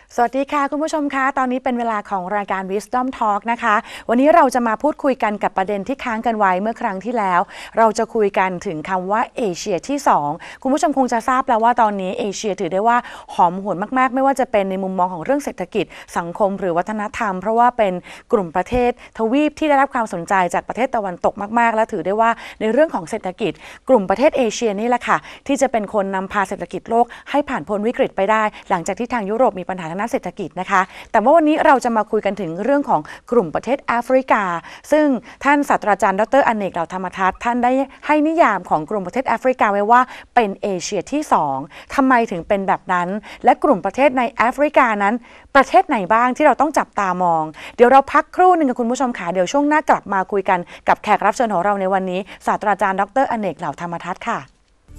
สวัสดีค่ะคุณผู้ชมคะตอนนี้เป็นเวลาของรายการ Wisdom Talk นะคะวันนี้เราจะมาพูดคุยกันกับประเด็นที่ค้างกันไว้เมื่อครั้งที่แล้วเราจะคุยกันถึงคำว่าเอเชียที่2คุณผู้ชมคงจะทราบแล้วว่าตอนนี้เอเชียถือได้ว่าหอมหวนมากๆไม่ว่าจะเป็นในมุมมองของเรื่องเศรษฐกิจสังคมหรือวัฒนธรรมเพราะว่าเป็นกลุ่มประเทศทวีปที่ได้รับความสนใจจากประเทศตะวันตกมากๆและถือได้ว่าในเรื่องของเศรษฐกิจกลุ่มประเทศเอเชียนี่แหละค่ะที่จะเป็นคนนำพาเศรษฐกิจโลกให้ผ่านพ้นวิกฤตไปได้หลังจากที่ทางยุโรปมีปัญหาทางด้านเศรษฐกิจนะคะแต่ว่าวันนี้เราจะมาคุยกันถึงเรื่องของกลุ่มประเทศแอฟริกาซึ่งท่านศาสตราจารย์ดร.อเนก เหล่าธรรมทัศน์ท่านได้ให้นิยามของกลุ่มประเทศแอฟริกาไว้ว่าเป็นเอเชียที่2ทำไมถึงเป็นแบบนั้นและกลุ่มประเทศในแอฟริกานั้นประเทศไหนบ้างที่เราต้องจับตามองเดี๋ยวเราพักครู่นึงกับคุณผู้ชมค่ะเดี๋ยวช่วงหน้ากลับมาคุยกันกับแขกรับเชิญของเราในวันนี้ศาสตราจารย์ดร.อเนก เหล่าธรรมทัศน์ค่ะ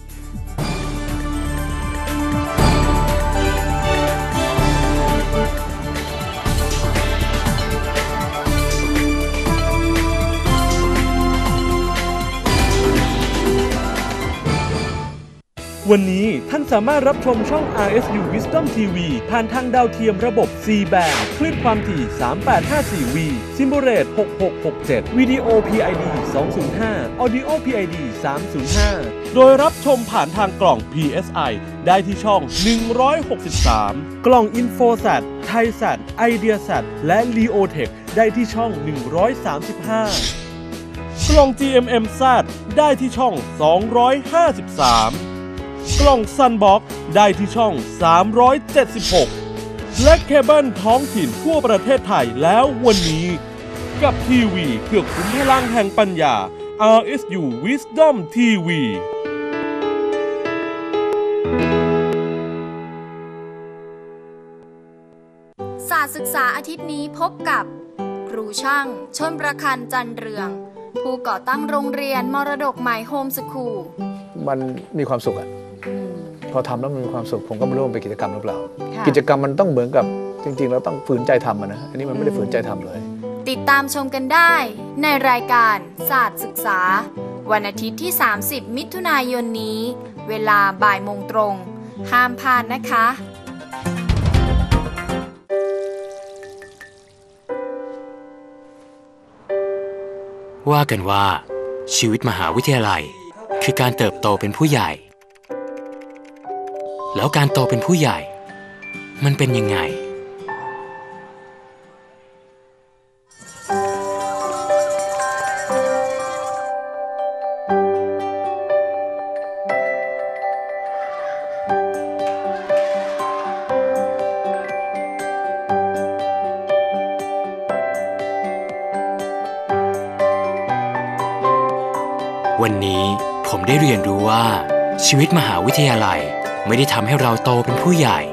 วันนี้ท่านสามารถรับชมช่อง RSU Wisdom TV ผ่านทางดาวเทียมระบบ C-band คลื่นความถี่ 3854V Symbol Rate 6667 วิดีโอ PID 205 Audio PID 305 โดยรับชมผ่านทางกล่อง PSI ได้ที่ช่อง 163 กล่อง InfoSat ThaiSat IdeaSat และ LeoTech ได้ที่ช่อง 135 กล่อง GMMZ ได้ที่ช่อง 253กล่อง Sunbox ได้ที่ช่อง376และเคเบิลท้องถิ่นทั่วประเทศไทยแล้ววันนี้กับทีวีเพื่อขุมพลังแห่งปัญญา RSU Wisdom TV ศาสตร์ศึกษาอาทิตย์นี้พบกับครูช่างชลประคันจันเรืองผู้ก่อตั้งโรงเรียนมรดกใหม่โฮมสคูลมันมีความสุขอะพอทำแล้วมันมีความสุขผมก็ไม่รู้ว่าเป็นกิจกรรมหรือเปล่ากิจกรรมมันต้องเหมือนกับจริงๆเราต้องฝืนใจทำนะอันนี้มันไม่ได้ฝืนใจทำเลยติดตามชมกันได้ในรายการศาสตร์ศึกษาวันอาทิตย์ที่30มิถุนายนนี้เวลาบ่ายโมงตรงห้ามพลาดนะคะว่ากันว่าชีวิตมหาวิทยาลัยคือการเติบโตเป็นผู้ใหญ่แล้วการโตเป็นผู้ใหญ่มันเป็นยังไงวันนี้ผมได้เรียนรู้ว่าชีวิตมหาวิทยาลัยไม่ได้ทำให้เราโตเป็นผู้ใหญ่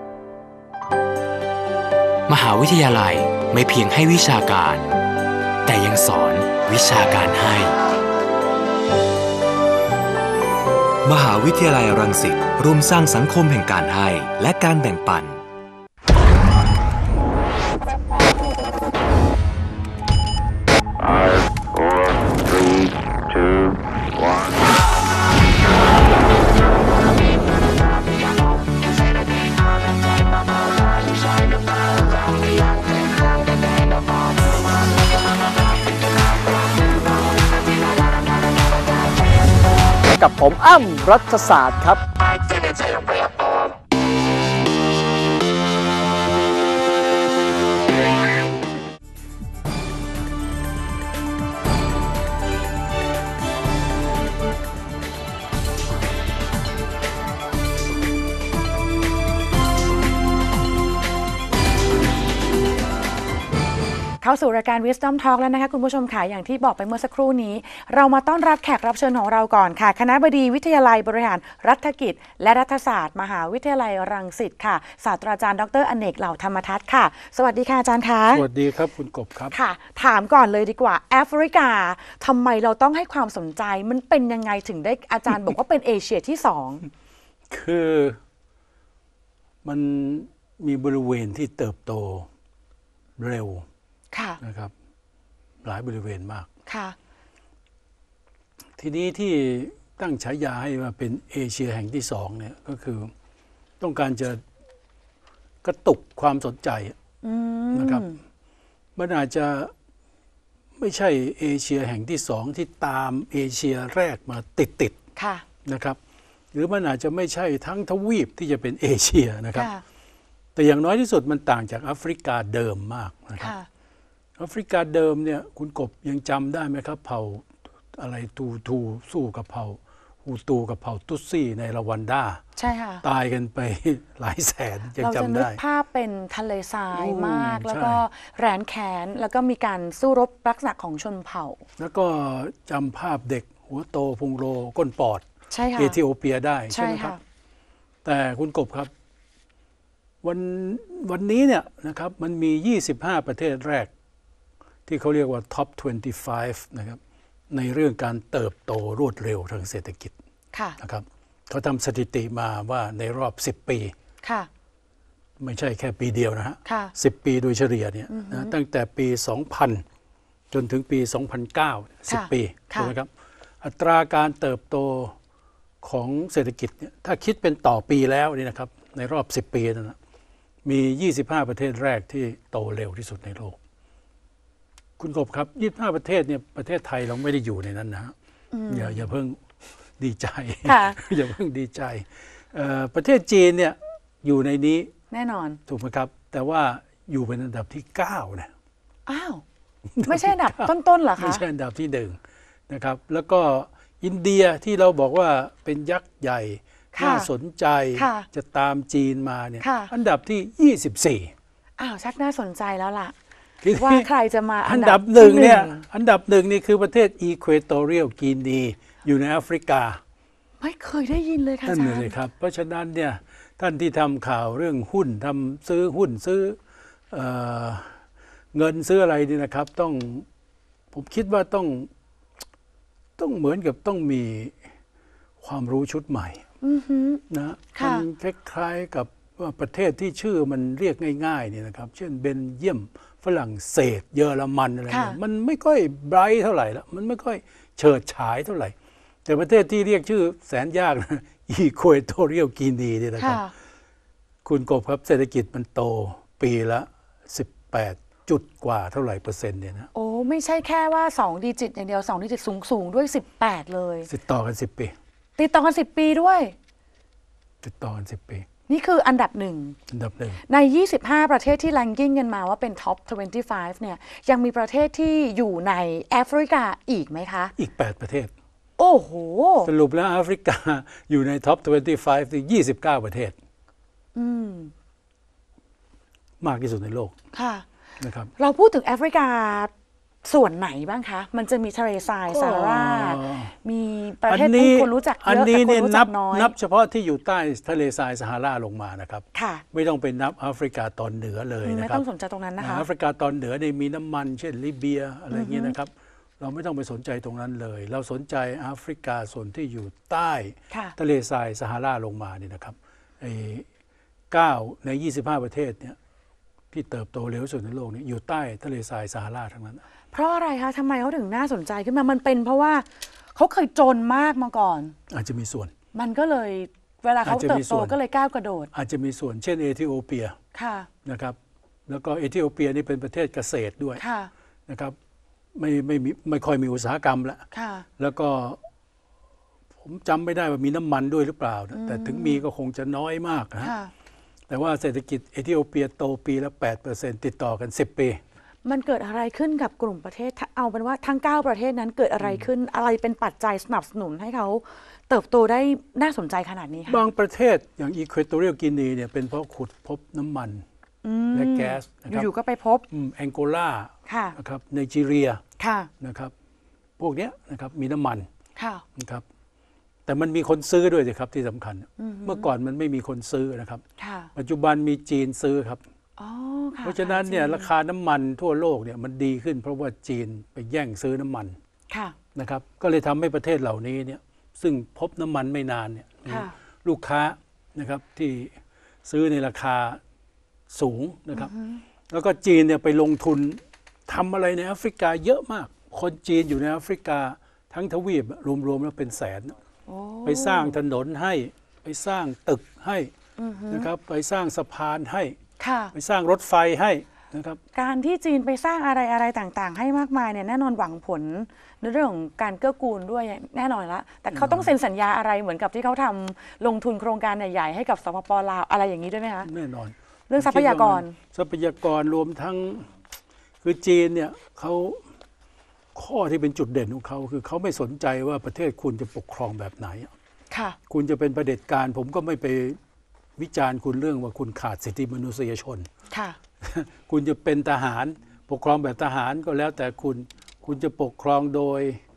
มหาวิทยาลัยไม่เพียงให้วิชาการแต่ยังสอนวิชาการให้มหาวิทยาลัยรังสิตร่วมสร้างสังคมแห่งการให้และการแบ่งปันกับผมอ้ำรัฐศาสตร์ครับเข้าสู่รายการ Wisdom Talk แล้วนะคะคุณผู้ชมค่ะอย่างที่บอกไปเมื่อสักครู่นี้เรามาต้อนรับแขกรับเชิญของเราก่อนค่ะคณบดีวิทยาลัยบริหารรัฐกิจและรัฐศาสตร์มหาวิทยาลัยรังสิตค่ะศาสตราจารย์ดร.อเนก เหล่าธรรมทัศน์ค่ะสวัสดีค่ะอาจารย์คะสวัสดีครับคุณกบครับค่ะถามก่อนเลยดีกว่าแอฟริกาทำไมเราต้องให้ความสนใจมันเป็นยังไงถึงได้อาจารย์บอกว่าเป็นเอเชียที่2 คือมันมีบริเวณที่เติบโตเร็วนะครับหลายบริเวณมากทีนี้ที่ตั้งฉายาให้ว่าเป็นเอเชียแห่งที่2เนี่ยก็คือต้องการจะกระตุกความสนใจนะครับ มันอาจจะไม่ใช่เอเชียแห่งที่สองที่ตามเอเชียแรกมาติดนะครับหรือมันอาจจะไม่ใช่ทั้งทวีปที่จะเป็นเอเชียนะครับแต่อย่างน้อยที่สุดมันต่างจากแอฟริกาเดิมมากนะครับแอฟริกาเดิมเนี่ยคุณกบยังจำได้ไหมครับเผ่าอะไรทูสู้กับเผ่าฮูตูกับเผ่าตุตซี่ในรวันดาใช่ค่ะตายกันไปหลายแสนยังจำได้เราจะนึกภาพเป็นทะเลทรายมากแล้วก็แร้นแค้นแล้วก็มีการสู้รบลักษณะของชนเผ่าแล้วก็จำภาพเด็กหัวโตพุงโลก้นปอดเอธิโอเปียได้ใช่ไหมครับแต่คุณกบครับวันนี้เนี่ยนะครับมันมี25ประเทศแรกที่เขาเรียกว่า Top 25นะครับในเรื่องการเติบโตรวดเร็วทางเศรษฐกิจนะครับเขาทำสถิติมาว่าในรอบ10ปีไม่ใช่แค่ปีเดียวนะฮะ10ปีโดยเฉลี่ยเนี่ยนะตั้งแต่ปี2000จนถึงปี2009 10ปีถูกไหมครับอัตราการเติบโตของเศรษฐกิจเนี่ยถ้าคิดเป็นต่อปีแล้วนี่นะครับในรอบ10ปีนะมี25ประเทศแรกที่โตเร็วที่สุดในโลกคุณกบครับ25ประเทศเนี่ยประเทศไทยเราไม่ได้อยู่ในนั้นนะฮะอย่าเพิ่งดีใจอย่าเพิ่งดีใจประเทศจีนเนี่ยอยู่ในนี้แน่นอนถูกไหมครับแต่ว่าอยู่เป็นอันดับที่9นะอ้าวไม่ใช่อันดับต้นๆเหรอคะไม่ใช่อันดับที่1นะครับแล้วก็อินเดียที่เราบอกว่าเป็นยักษ์ใหญ่น่าสนใจจะตามจีนมาเนี่ยอันดับที่24 อ้าวชักน่าสนใจแล้วล่ะว่าใครจะมาอันดับหนึ่งเนี่ยอันดับหนึ่งนี่คือประเทศอีควอตอเรียลกินีอยู่ในแอฟริกาไม่เคยได้ยินเลยค่ะอาจารย์นั่นเลยครับเพราะฉะนั้นเนี่ยท่านที่ทำข่าวเรื่องหุ้นซื้อหุ้นซื้อเงินซื้ออะไรนี่นะครับผมคิดว่าต้องเหมือนกับต้องมีความรู้ชุดใหม่นะมันคล้ายๆกับว่าประเทศที่ชื่อมันเรียกง่ายๆเนี่ยนะครับเช่นเบลเยียมฝรั่งเศสเยอรมันอะไรมันไม่ค่อยไบรท์เท่าไหร่ละมันไม่ค่อยเฉิดฉายเท่าไหร่แต่ประเทศที่เรียกชื่อแสนยากนะอีควอตอเรียลกินีเนี่ยนะครับคุณกบครับเศรษฐกิจมันโตปีละ18จุดกว่าเท่าไหร่เปอร์เซ็นต์เนี่ยนะโอ้ไม่ใช่แค่ว่า2ดิจิตอย่างเดียว2ดิจิตสูงด้วย18เลยติดต่อกัน10ปีติดต่อกัน10ปีด้วยติดต่อกัน10ปีนี่คืออันดับหนึ่งใน25ประเทศที่แรงกิ้งกันมาว่าเป็นท็อป25เนี่ยยังมีประเทศที่อยู่ในแอฟริกาอีกไหมคะอีก8ประเทศโอ้โหสรุปแล้วแอฟริกาอยู่ในท็อป25ที่29ประเทศมากที่สุดในโลกค่ะนะครับเราพูดถึงแอฟริกาส่วนไหนบ้างคะมันจะมีทะเลทรายซาฮารามีประเทศที่คนรู้จักเยอะแต่คนรู้จักน้อยนับเฉพาะที่อยู่ใต้ทะเลทรายซาฮาราลงมานะครับไม่ต้องไปนับแอฟริกาตอนเหนือเลยนะครับไม่ต้องสนใจตรงนั้นนะคะแอฟริกาตอนเหนือเนี่ยมีน้ำมันเช่นลิเบียอะไรอย่างเงี้ยนะครับเราไม่ต้องไปสนใจตรงนั้นเลยเราสนใจแอฟริกาส่วนที่อยู่ใต้ทะเลทรายซาฮาราลงมาเนี่ยนะครับ9ใน25ประเทศเนี่ยที่เติบโตเร็วสุดในโลกนี้อยู่ใต้ทะเลทรายซาฮาราทั้งนั้นเพราะอะไรคะทำไมเขาถึงน่าสนใจขึ้นมามันเป็นเพราะว่าเขาเคยจนมากมาก่อนอาจจะมีส่วนมันก็เลยเวลาเขาเติบโตก็เลยก้าวกระโดดอาจจะมีส่วนเช่นเอธิโอเปียนะครับแล้วก็เอธิโอเปียนี่เป็นประเทศเกษตรด้วยนะครับไม่ค่อยมีอุตสาหกรรมแล้วก็ผมจำไม่ได้ว่ามีน้ำมันด้วยหรือเปล่าแต่ถึงมีก็คงจะน้อยมากนะแต่ว่าเศรษฐกิจเอธิโอเปียโตปีละ 8% ติดต่อกัน10ปีมันเกิดอะไรขึ้นกับกลุ่มประเทศเอาเป็นว่าทั้ง9ประเทศนั้นเกิดอะไรขึ้นอะไรเป็นปัจจัยสนับสนุนให้เขาเติบโตได้น่าสนใจขนาดนี้คะบางประเทศอย่างอีควอตอเรียลกินีเนี่ยเป็นเพราะขุดพบน้ำมันและแก๊สนะครับอยู่ๆก็ไปพบแองโกลานะครับไนจีเรียนะครับพวกนี้นะครับมีน้ำมันนะครับแต่มันมีคนซื้อด้วยสิครับที่สำคัญเมื่อก่อนมันไม่มีคนซื้อนะครับปัจจุบันมีจีนซื้อครับเพราะฉะนั้นเนี่ยราคาน้ำมันทั่วโลกเนี่ยมันดีขึ้นเพราะว่าจีนไปแย่งซื้อน้ำมันนะครับก็เลยทำให้ประเทศเหล่านี้เนี่ยซึ่งพบน้ำมันไม่นานเนี่ยลูกค้านะครับที่ซื้อในราคาสูงนะครับแล้วก็จีนเนี่ยไปลงทุนทำอะไรในแอฟริกาเยอะมากคนจีนอยู่ในแอฟริกาทั้งทวีปรวมๆแล้วเป็นแสนไปสร้างถนนให้ไปสร้างตึกให้นะครับไปสร้างสะพานให้ค่ะไปสร้างรถไฟให้นะครับการที่จีนไปสร้างอะไรต่างๆ ให้มากมายเนี่ยแน่นอนหวังผลในเรื่องของการเกื้อกูลด้วยแน่นอนละแต่เขาต้องเซ็นสัญญาอะไรเหมือนกับที่เขาทำลงทุนโครงการใหญ่ๆให้กับสปป.ลาวอะไรอย่างนี้ด้วยไหมคะแน่นอนเรื่องทรัพยากรทรัพยากรรวมทั้งคือจีนเนี่ยเขาข้อที่เป็นจุดเด่นของเขาคือเขาไม่สนใจว่าประเทศคุณจะปกครองแบบไหนค่ะคุณจะเป็นเผด็จการผมก็ไม่ไปวิจารณ์คุณเรื่องว่าคุณขาดสิทธิมนุษยชนค่ะคุณจะเป็นทหารปกครองแบบทหารก็แล้วแต่คุณจะปกครองโดย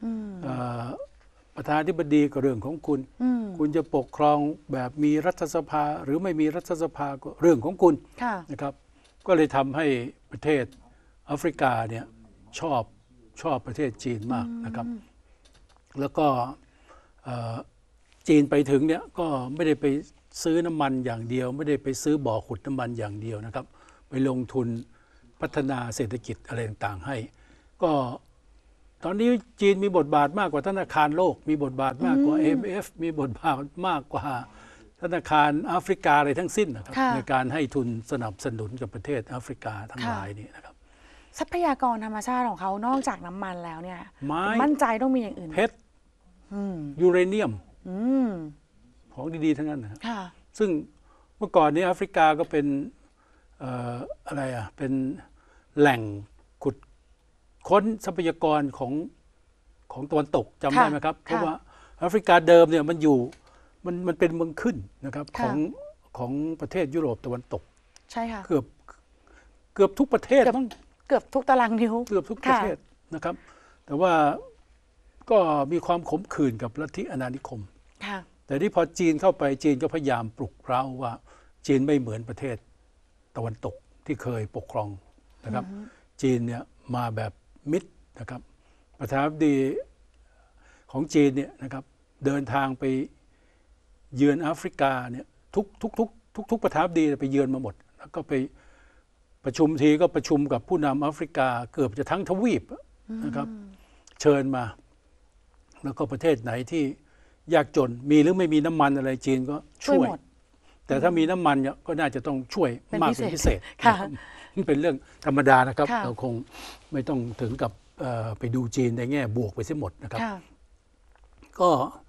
ประธานาธิบดีก็เรื่องของคุณคุณจะปกครองแบบมีรัฐสภาหรือไม่มีรัฐสภาก็เรื่องของคุณนะครับก็เลยทำให้ประเทศแอฟริกาเนี่ยชอบประเทศจีนมากนะครับแล้วก็จีนไปถึงเนี่ยก็ไม่ได้ไปซื้อน้ำมันอย่างเดียวไม่ได้ไปซื้อบ่อขุดน้ำมันอย่างเดียวนะครับไปลงทุนพัฒนาเศรษฐกิจอะไรต่างๆให้ก็ตอนนี้จีนมีบทบาทมากกว่าธนาคารโลกมีบทบาทมากกว่า IMF มีบทบาทมากกว่าธนาคารแอฟริกาอะไรทั้งสิ้นนะครับในการให้ทุนสนับสนุนกับประเทศแอฟริกาทั้งหลายนี่นะครับทรัพยากรธรรมชาติของเขานอกจากน้ำมันแล้วเนี่ยไม้มั่นใจต้องมีอย่างอื่นเพชรยูเรเนียมของดีๆทั้งนั้นนะครับซึ่งเมื่อก่อนนี้แอฟริกาก็เป็นอะไรเป็นแหล่งขุดค้นทรัพยากรของตะวันตกจำได้ไหมครับเพราะว่าแอฟริกาเดิมเนี่ยมันอยู่มันเป็นเมืองขึ้นนะครับของประเทศยุโรปตะวันตกใช่ค่ะเกือบทุกประเทศเกือบทุกตารางนิ้วเกือบทุกประเทศนะครับแต่ว่าก็มีความขมขื่นกับลัทธิอาณานิคมแต่ที่พอจีนเข้าไปจีนก็พยายามปลุกเร้าว่าจีนไม่เหมือนประเทศตะวันตกที่เคยปกครองนะครับจีนเนี่ยมาแบบมิตรนะครับประธานาธิบดีของจีนเนี่ยนะครับเดินทางไปเยือนแอฟริกาเนี่ยทุกประธานาธิบดีไปเยือนมาหมดแล้วก็ไปประชุมทีก็ประชุมกับผู้นำแอฟริกาเกือบจะทั้งทวีปนะครับเชิญมาแล้วก็ประเทศไหนที่ยากจนมีหรือไม่มีน้ำมันอะไรจีนก็ช่วยแต่ถ้ามีน้ำมันเนี่ยก็น่าจะต้องช่วยมากเป็นพิเศษเป็นเรื่องธรรมดานะครับเราคงไม่ต้องถึงกับไปดูจีนในแง่บวกไปเสียหมดนะครับก็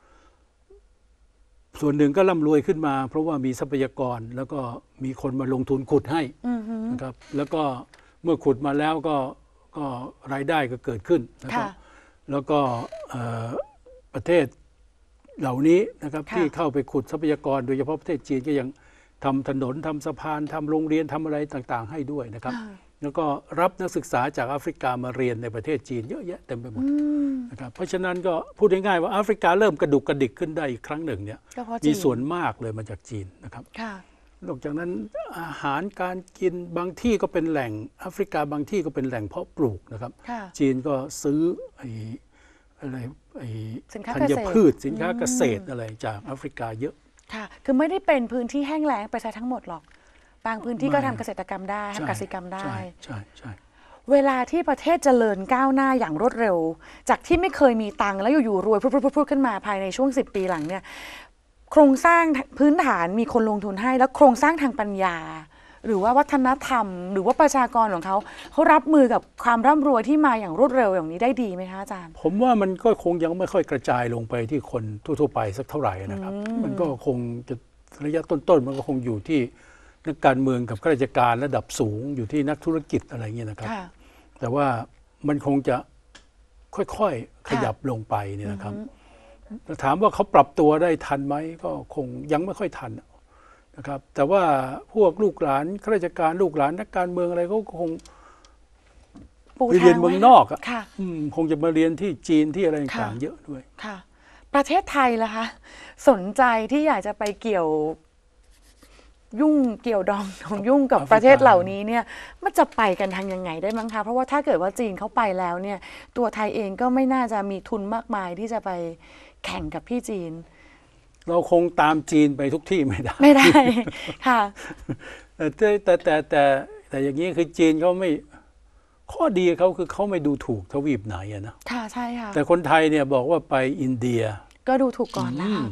ส่วนหนึ่งก็ร่ำรวยขึ้นมาเพราะว่ามีทรัพยากรแล้วก็มีคนมาลงทุนขุดให้นะครับแล้วก็เมื่อขุดมาแล้วก็รายได้ก็เกิดขึ้นนะครับแล้วก็ประเทศเหล่านี้นะครับที่เข้าไปขุดทรัพยากรโดยเฉพาะประเทศจีนก็ยังทำถนนทำสะพานทำโรงเรียนทำอะไรต่างๆให้ด้วยนะครับแล้วก็รับนักศึกษาจากแอฟริกามาเรียนในประเทศจีนเยอะแยะเต็มไปหมดนะครับเพราะฉะนั้นก็พูดง่ายๆว่าแอฟริกาเริ่มกระดุกกระดิกขึ้นได้อีกครั้งหนึ่งเนี่ยมีส่วนมากเลยมาจากจีนนะครับนอกจากนั้นอาหารการกินบางที่ก็เป็นแหล่งแอฟริกาบางที่ก็เป็นแหล่งเพาะปลูกนะครับจีนก็ซื้อธัญพืชสินค้าเกษตรอะไรจากแอฟริกาเยอะค่ะคือไม่ได้เป็นพื้นที่แห้งแล้งไปซะทั้งหมดหรอกบางพื้นที่ก็ทำเกษตรกรรมได้ทำกสิกรรมได้ใช่เวลาที่ประเทศเจริญก้าวหน้าอย่างรวดเร็วจากที่ไม่เคยมีตังค์แล้วอยู่ๆรวยพุดขึ้นมาภายในช่วง10 ปีหลังเนี่ยโครงสร้างพื้นฐานมีคนลงทุนให้แล้วโครงสร้างทางปัญญาหรือว่าวัฒนธรรมหรือว่าประชากรของเขารับมือกับความร่ำรวยที่มาอย่างรวดเร็วอย่างนี้ได้ดีไหมคะอาจารย์ผมว่ามันก็คงยังไม่ค่อยกระจายลงไปที่คนทั่วๆไปสักเท่าไหร่นะครับมันก็คงจะระยะต้นๆมันก็คงอยู่ที่นักการเมืองกับข้าราชการระดับสูงอยู่ที่นักธุรกิจอะไรเงี้ยนะครับแต่ว่ามันคงจะค่อยๆขยับลงไปเนี่ยนะครับถามว่าเขาปรับตัวได้ทันไหมก็คงยังไม่ค่อยทันนะครับแต่ว่าพวกลูกหลานข้าราชการลูกหลานนักการเมืองอะไรเขาคงไปเรียนเมืองนอกคงจะมาเรียนที่จีนที่อะไรต่างๆเยอะด้วยค่ะประเทศไทยล่ะคะสนใจที่อยากจะไปเกี่ยวดองยุ่งกับประเทศเหล่านี้เนี่ยมันจะไปกันทางยังไงได้มั้งคะเพราะว่าถ้าเกิดว่าจีนเขาไปแล้วเนี่ยตัวไทยเองก็ไม่น่าจะมีทุนมากมายที่จะไปแข่งกับพี่จีนเราคงตามจีนไปทุกที่ไม่ได้ค่ะแต่อย่างนี้คือจีนเขาไม่ข้อดีเขาคือเขาไม่ดูถูกทวีปไหนนะค่ะใช่ค่ะแต่คนไทยเนี่ยบอกว่าไปอินเดียก็ดูถูกก่อนแล้ว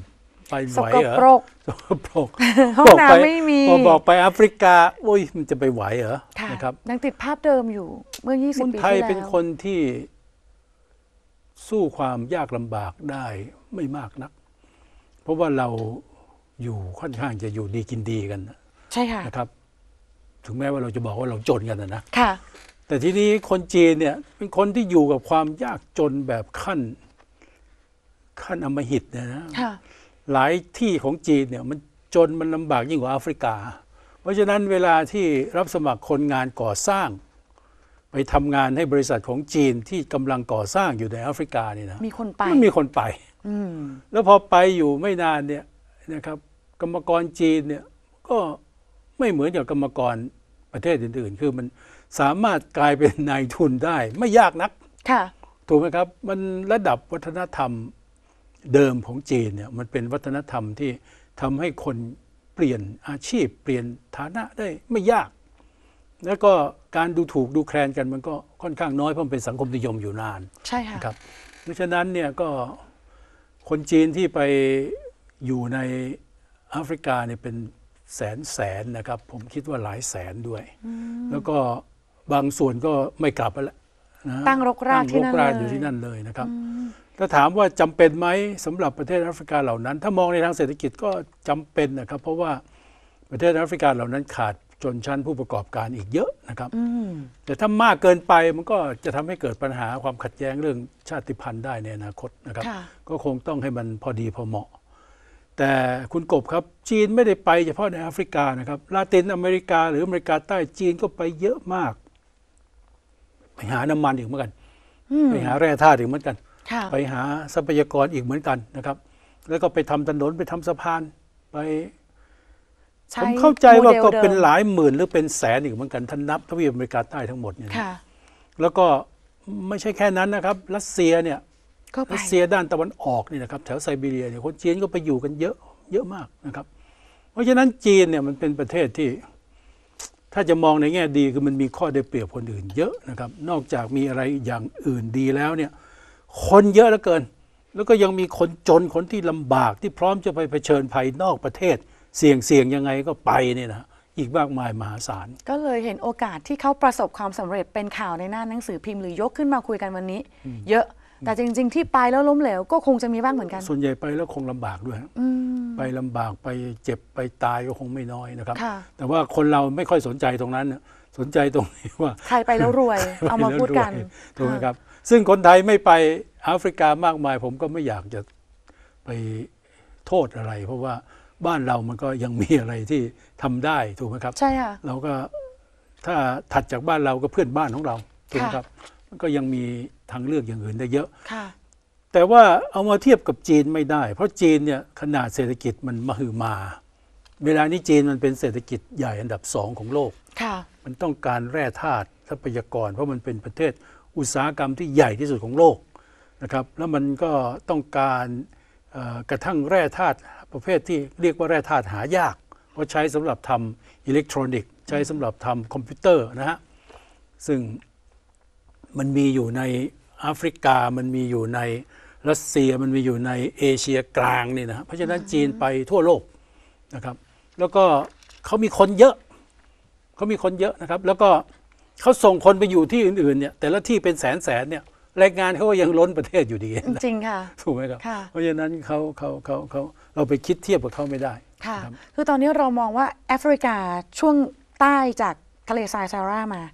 ไปสไหวกเหรอปรกสกปรกห้องบอกไปน้ำไม่มีพอบอกไปแอฟริกาโอ้ยมันจะไปไหวเหรอค่ะนะครับยังติดภาพเดิมอยู่เมื่อ 20 คนปีไทยที่แล้วเป็นคนที่สู้ความยากลำบากได้ไม่มากนัก เพราะว่าเราอยู่ค่อนข้างจะอยู่ดีกินดีกันใช่ค่ะนะครับ ถึงแม้ว่าเราจะบอกว่าเราจนกันนะค่ะแต่ทีนี้คนจีนเนี่ยเป็นคนที่อยู่กับความยากจนแบบขั้นอำมหิตนะค่ะหลายที่ของจีนเนี่ยมันจนมันลำบากยิ่งกว่าแอฟริกา เพราะฉะนั้นเวลาที่รับสมัครคนงานก่อสร้าง ไปทำงานให้บริษัทของจีนที่กำลังก่อสร้างอยู่ในแอฟริกานี่นะมีคนไปมันมีคนไปอืมแล้วพอไปอยู่ไม่นานเนี่ยนะครับกรรมกรจีนเนี่ยก็ไม่เหมือนกับกรรมกรประเทศอื่นๆ คือมันสามารถกลายเป็นนายทุนได้ไม่ยากนักค่ะถูกไหมครับมันระดับวัฒนธรรมเดิมของจีนเนี่ยมันเป็นวัฒนธรรมที่ทำให้คนเปลี่ยนอาชีพเปลี่ยนฐานะได้ไม่ยาก แล้วก็การดูถูกดูแคลนกันมันก็ค่อนข้างน้อยเพราะมันเป็นสังคมนิยมอยู่นานใช่ค่ะนะครับเพราะฉะนั้นเนี่ยก็คนจีนที่ไปอยู่ในแอฟริกาเนี่ยเป็นแสนนะครับผมคิดว่าหลายแสนด้วย แล้วก็บางส่วนก็ไม่กลับไปแล้วนะตั้งรกรากที่นั่นตั้งรกรากเลยอยู่ที่นั่นเลยนะครับถ้าถามว่าจำเป็นไหมสำหรับประเทศแอฟริกาเหล่านั้น ถ้ามองในทางเศรษฐกิจก็จำเป็นนะครับ เพราะว่าประเทศแอฟริกาเหล่านั้นขาดชนชั้นผู้ประกอบการอีกเยอะนะครับแต่ถ้ามากเกินไปมันก็จะทำให้เกิดปัญหาความขัดแย้งเรื่องชาติพันธุ์ได้ในอนาคตนะครับค่ะก็คงต้องให้มันพอดีพอเหมาะ แต่คุณกบครับจีนไม่ได้ไปเฉพาะในแอฟริกานะครับลาตินอเมริกาหรืออเมริกาใต้จีนก็ไปเยอะมากไปหาน้ำมันอีกเหมือนกันไปหาแร่ธาตุอีกเหมือนกันค่ะไปหาทรัพยากรอีกเหมือนกันนะครับ แล้วก็ไปทำถนนไปทำสะพานไปใช้ผมเข้าใจว่าก็โมดลเป็นดิมหลายหมื่นหรือเป็นแสนอีกเหมือนกันท่านนับทวีปอเมริกาใต้ทั้งหมดเนี่ยนะค่ะแล้วก็ไม่ใช่แค่นั้นนะครับรัสเซียเนี่ยก็ไปรัสเซียด้านตะวันออกนี่นะครับแถวไซบีเรียเนี่ยคนจีนก็ไปอยู่กันเยอะมากนะครับ เพราะฉะนั้นจีนเนี่ยมันเป็นประเทศที่ ถ้าจะมองในแง่ดีคือมันมีข้อได้เปรียบคนอื่นเยอะนะครับ นอกจากมีอะไรอย่างอื่นดีแล้วเนี่ยคนเยอะเหลือเกิน แล้วก็ยังมีคนจนคนที่ลำบากที่พร้อมจะไปเผชิญภัยนอกประเทศ เสี่ยงยังไงก็ไปเนี่ยนะอีกมากมายมหาศาลก็เลยเห็นโอกาสที่เขาประสบความสำเร็จเป็นข่าวในหน้าหนังสือพิมพ์หรือยกขึ้นมาคุยกันวันนี้ เยอะ แต่จริง ๆ ที่ไปแล้วล้มเหลวก็คงจะมีบ้างเหมือนกันส่วนใหญ่ไปแล้วคงลำบากด้วย ไปลำบากไปเจ็บไปตายก็คงไม่น้อยนะครับค่ะแต่ว่าคนเราไม่ค่อยสนใจตรงนั้นน่ะสนใจตรงนี้ว่าใครไปแล้วรวย เอามาพูดกันถูกไหมครับ ซึ่งคนไทยไม่ไปแอฟริกามากมาย ผมก็ไม่อยากจะไปโทษอะไร เพราะว่าบ้านเรามันก็ยังมีอะไรที่ทำได้ถูกไหมครับใช่ค่ะเราก็ถ้าถัดจากบ้านเราก็เพื่อนบ้านของเราถูกไหมครับมันก็ยังมีทางเลือกอย่างอื่นได้เยอะค่ะแต่ว่าเอามาเทียบกับจีนไม่ได้ เพราะจีนเนี่ยขนาดเศรษฐกิจมันมหึมา เวลานี้จีนมันเป็นเศรษฐกิจใหญ่อันดับ2ของโลกค่ะมันต้องการแร่ธาตุทรัพยากร เพราะมันเป็นประเทศอุตสาหกรรมที่ใหญ่ที่สุดของโลกนะครับแล้วมันก็ต้องการกระทั่งแร่ธาตุประเภทที่เรียกว่าแร่ธาตุหายากเพราะใช้สำหรับทำอิเล็กทรอนิกส์ใช้สำหรับทำคอมพิวเตอร์นะฮะซึ่งมันมีอยู่ในแอฟริกามันมีอยู่ในรัสเซียมันมีอยู่ในเอเชียกลางนี่นะเพราะฉะนั้นจีนไปทั่วโลกนะครับแล้วก็เขามีคนเยอะนะครับแล้วก็เขาส่งคนไปอยู่ที่อื่นๆเนี่ยแต่ละที่เป็นแสนเนี่ยแรงงานเขาก็ยังล้นประเทศอยู่ดีนะจริงค่ะถูกไหมครับค่ะเพราะฉะนั้นเขาเราไปคิดเทียบกับเขาไม่ได้ค่ะครับคือตอนนี้เรามองว่าแอฟริกาช่วงใต้จากทะเลทรายซาฮารามา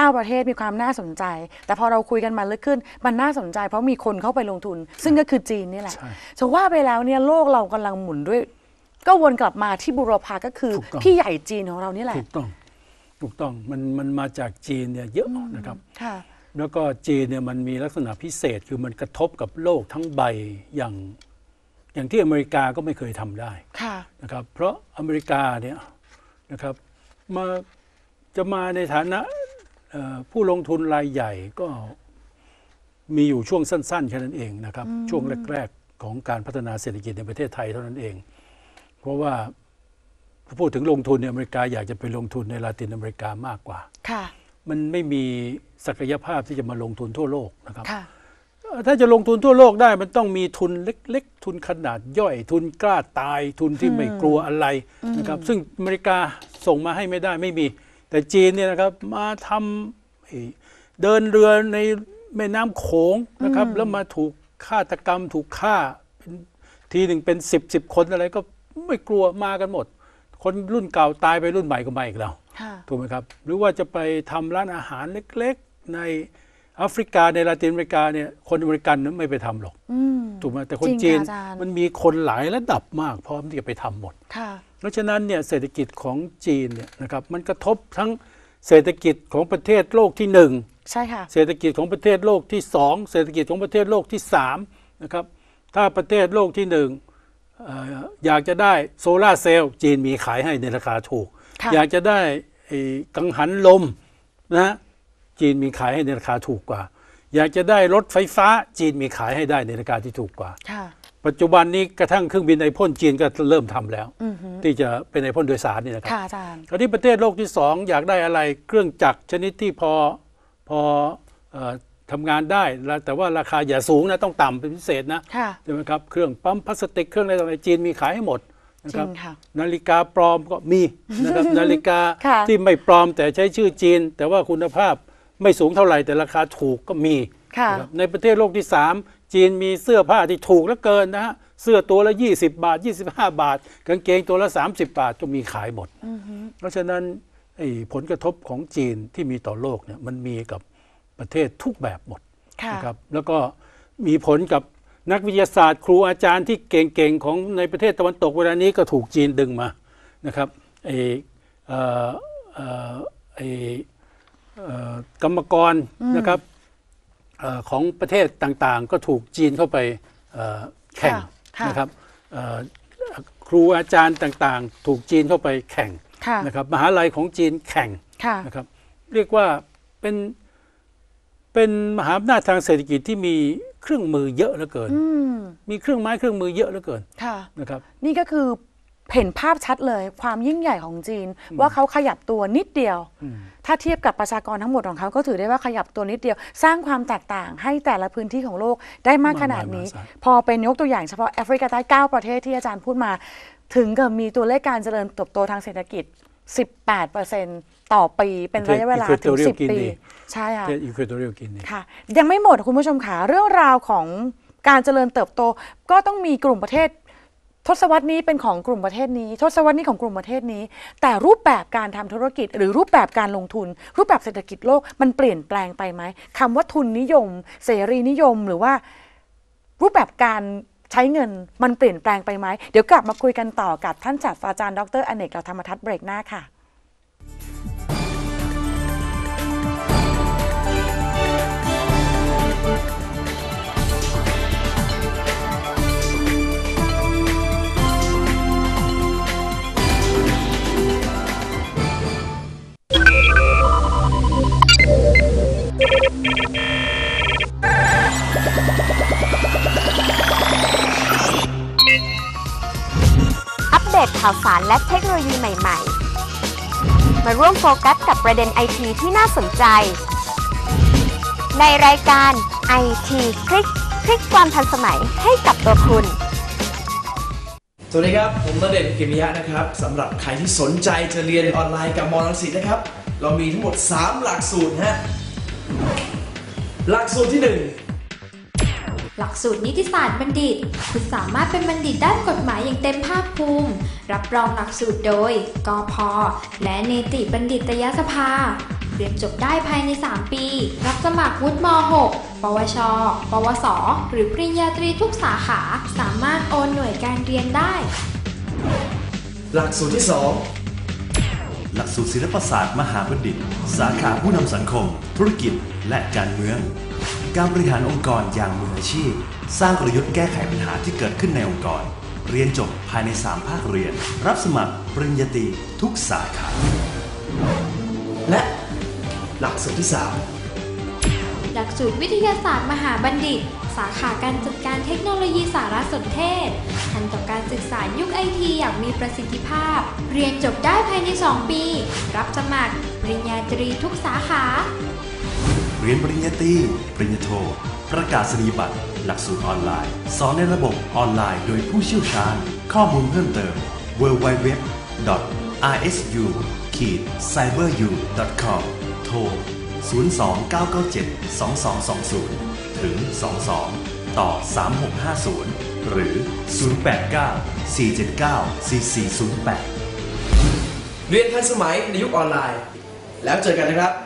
9 ประเทศมีความน่าสนใจ แต่พอเราคุยกันมาลึกขึ้น มันน่าสนใจเพราะมีคนเข้าไปลงทุน ซึ่งก็คือจีนนี่แหละใช่จะว่าไปแล้วเนี่ยโลกเรากำลังหมุนด้วย ก็วนกลับมาที่บูรพาก็คือถูกต้องพี่ใหญ่จีนของเรานี่แหละถูกต้องมันมาจากจีนเนี่ยเยอะนะครับค่ะแล้วก็จีนเนี่ยมันมีลักษณะพิเศษคือมันกระทบกับโลกทั้งใบอย่างที่อเมริกาก็ไม่เคยทำได้ค่ะนะครับเพราะอเมริกาเนี่ยนะครับจะมาในฐานะผู้ลงทุนรายใหญ่ก็มีอยู่ช่วงสั้นๆแค่นั้นเองนะครับช่วงแรกๆของการพัฒนาเศรษฐกิจในประเทศไทยเท่านั้นเอง เพราะว่าพูดถึงลงทุนเนี่ยอเมริกาอยากจะไปลงทุนในลาตินอเมริกามากกว่าค่ะมันไม่มีศักยภาพที่จะมาลงทุนทั่วโลกนะครับค่ะถ้าจะลงทุนทั่วโลกได้มันต้องมีทุนเล็กๆทุนขนาดย่อยทุนกล้าตายทุนที่ไม่กลัวอะไรนะครับซึ่งอเมริกาส่งมาให้ไม่ได้ไม่มีแต่จีนเนี่ยนะครับมาทำเดินเรือในแม่น้ำโขงนะครับแล้วมาถูกฆาตกรรมถูกฆ่าทีหนึ่งเป็น10คนอะไรก็ไม่กลัวมากันหมดคนรุ่นเก่าตายไปรุ่นใหม่ก็มาอีกแล้วถูกไหมครับหรือว่าจะไปทำร้านอาหารเล็กๆในแอฟริกาในลาตินอเมริกาเนี่ยคนอเมริกันนั้นไม่ไปทำหรอกถูกไหมแต่คนจีนมันมีคนหลายระดับมากพร้อมที่จะไปทำหมดเพราะฉะนั้นเนี่ยเศรษฐกิจของจีนเนี่ยนะครับมันกระทบทั้งเศรษฐกิจของประเทศโลกที่1ใช่ค่ะเศรษฐกิจของประเทศโลกที่2เศรษฐกิจของประเทศโลกที่3นะครับถ้าประเทศโลกที่1อยากจะได้โซล่าเซลล์จีนมีขายให้ในราคาถูกอยากจะได้กังหันลมนะจีนมีขายให้ในราคาถูกกว่าอยากจะได้รถไฟฟ้าจีนมีขายให้ได้ในราคาที่ถูกกว่าปัจจุบันนี้กระทั่งเครื่องบินไอพ่นจีนก็เริ่มทำแล้วที่จะเป็นไอพ่นโดยสารนี่นะครับคราวนี้ประเทศโลกที่2อยากได้อะไรเครื่องจักรชนิดที่พอทำงานได้แต่ว่าราคาอย่าสูงนะต้องต่ำเป็นพิเศษนะใช่ไหมครับเครื่องปั๊มพลาสติกเครื่องอะไรต่างๆจีนมีขายให้หมดนะครับนาฬิกาปลอมก็มีนะครับ นาฬิกาที่ไม่ปลอมแต่ใช้ชื่อจีนแต่ว่าคุณภาพไม่สูงเท่าไหร่แต่ราคาถูกก็มีในประเทศโลกที่3จีนมีเสื้อผ้าที่ถูกเหลือเกินนะฮะเสื้อตัวละ20 บาท25 บาทกางเกงตัวละ30 บาทก็มีขายหมดเพราะฉะนั้นผลกระทบของจีนที่มีต่อโลกเนี่ยมันมีกับประเทศทุกแบบหมดนะครับแล้วก็มีผลกับนักวิทยาศาสตร์ครูอาจารย์ที่เก่งๆของในประเทศตะวันตกเวลานี้ก็ถูกจีนดึงมานะครับกรรมกรนะครับของประเทศต่างๆก็ถูกจีนเข้าไปแข่งนะครับครูอาจารย์ต่างๆถูกจีนเข้าไปแข่งนะครับมหาลัยของจีนแข่งนะครับเรียกว่าเป็นมหาอำนาจทางเศรษฐกิจที่มีเครื่องมือเยอะเหลือเกินมีเครื่องไม้เครื่องมือเยอะเหลือเกินนะครับนี่ก็คือเห็นภาพชัดเลยความยิ่งใหญ่ของจีนว่าเขาขยับตัวนิดเดียวถ้าเทียบกับประชากรทั้งหมดของเขาก็ถือได้ว่าขยับตัวนิดเดียวสร้างความแตกต่างให้แต่ละพื้นที่ของโลกได้มากขนาดนี้พอเป็นยกตัวอย่างเฉพาะแอฟริกาใต้9ประเทศที่อาจารย์พูดมาถึงกับมีตัวเลขการเจริญเติบโตทางเศรษฐกิจ 18% ต่อปีเป็นระยะเวลาถึง10 ปีใช่ค่ะค่ะยังไม่หมดคุณผู้ชมค่ะเรื่องราวของการเจริญเติบโตก็ต้องมีกลุ่มประเทศทศวรรษนี้เป็นของกลุ่มประเทศนี้ทศวรรษนี้ของกลุ่มประเทศนี้แต่รูปแบบการทำธุรกิจหรือรูปแบบการลงทุนรูปแบบเศรษฐกิจโลกมันเปลี่ยนแปลงไปไหมคำว่าทุนนิยมเสรีนิยมหรือว่ารูปแบบการใช้เงินมันเปลี่ยนแปลงไปไหมเดี๋ยวกลับมาคุยกันต่อกับท่านศาสตราจารย์ดร.อเนก เหล่าธรรมทัศน์เบรกหน้าค่ะอัปเดตข่าวสารและเทคโนโลยีใหม่ๆมาร่วมโฟกัสกับประเด็นไอทีที่น่าสนใจในรายการ IT คลิกความทันสมัยให้กับตัวคุณสวัสดีครับผมณเดชน์ กิมิยะนะครับสำหรับใครที่สนใจจะเรียนออนไลน์กับม.รังสิตนะครับเรามีทั้งหมด3หลักสูตรฮะหลักสูตรที่1 หลักสูตรนิติศาสตร์บัณฑิตคุณสามารถเป็นบัณฑิตด้านกฎหมายอย่างเต็มภาคภูมิรับรองหลักสูตรโดยกพ.และเนติบัณฑิตยสภาเรียนจบได้ภายใน3ปีรับสมัครวุฒิม.6 ปวช.ปวส.หรือปริญญาตรีทุกสาขาสามารถโอนหน่วยการเรียนได้หลักสูตรที่2 หลักสูตรศิลปศาสตร์มหาบัณฑิตสาขาผู้นำสังคมธุรกิจและการเมืองการบริหารองค์กรอย่างมืออาชีพสร้างกลยุทธ์แก้ไขปัญหาที่เกิดขึ้นในองค์กรเรียนจบภายใน3ภาคเรียนรับสมัครปริญญาตรีทุกสาขาและหลักสูตรที่3 หลักสูตรวิทยาศาสตร์มหาบัณฑิตสาขาการจัดการเทคโนโลยีสารสนเทศทันต่อการศึกษายุคไอทีอย่างมีประสิทธิภาพเรียนจบได้ภายใน2ปีรับสมัครปริญญาตรีทุกสาขาเรียนปริญญาตรีปริญญาโทประกาศนียบัตรหลักสูตรออนไลน์สอนในระบบออนไลน์โดยผู้เชี่ยวชาญข้อมูลเพิ่มเติม www.rsu-cyberu.com โทร 029972220 ถึง 22 ต่อ 3650 หรือ 089-479-4408 เรียนทันสมัยในยุคออนไลน์ แล้วเจอกันนะครับ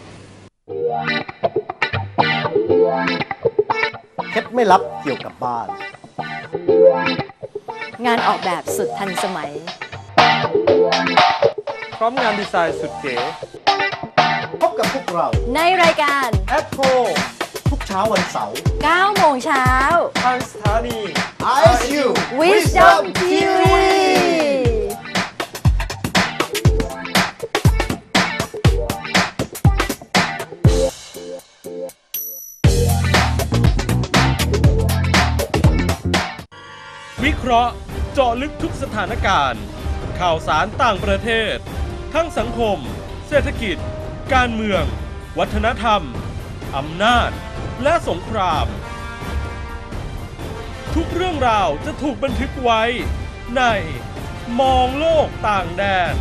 เคล็ดไม่ลับเกี่ยวกับบ้านงานออกแบบสุดทันสมัยพร้อมงานดีไซน์สุดเก๋พบกับพวกเราในรายการแอปโทรทุกเช้าวันเสาร์ 9 โมงเช้าทางสถานี ISU Wisdom TV วิเคราะห์เจาะลึกทุกสถานการณ์ ข่าวสารต่างประเทศ ทั้งสังคม เศรษฐกิจ การเมือง วัฒนธรรม อำนาจ และสงคราม ทุกเรื่องราวจะถูกบันทึกไว้ในมองโลกต่างแดน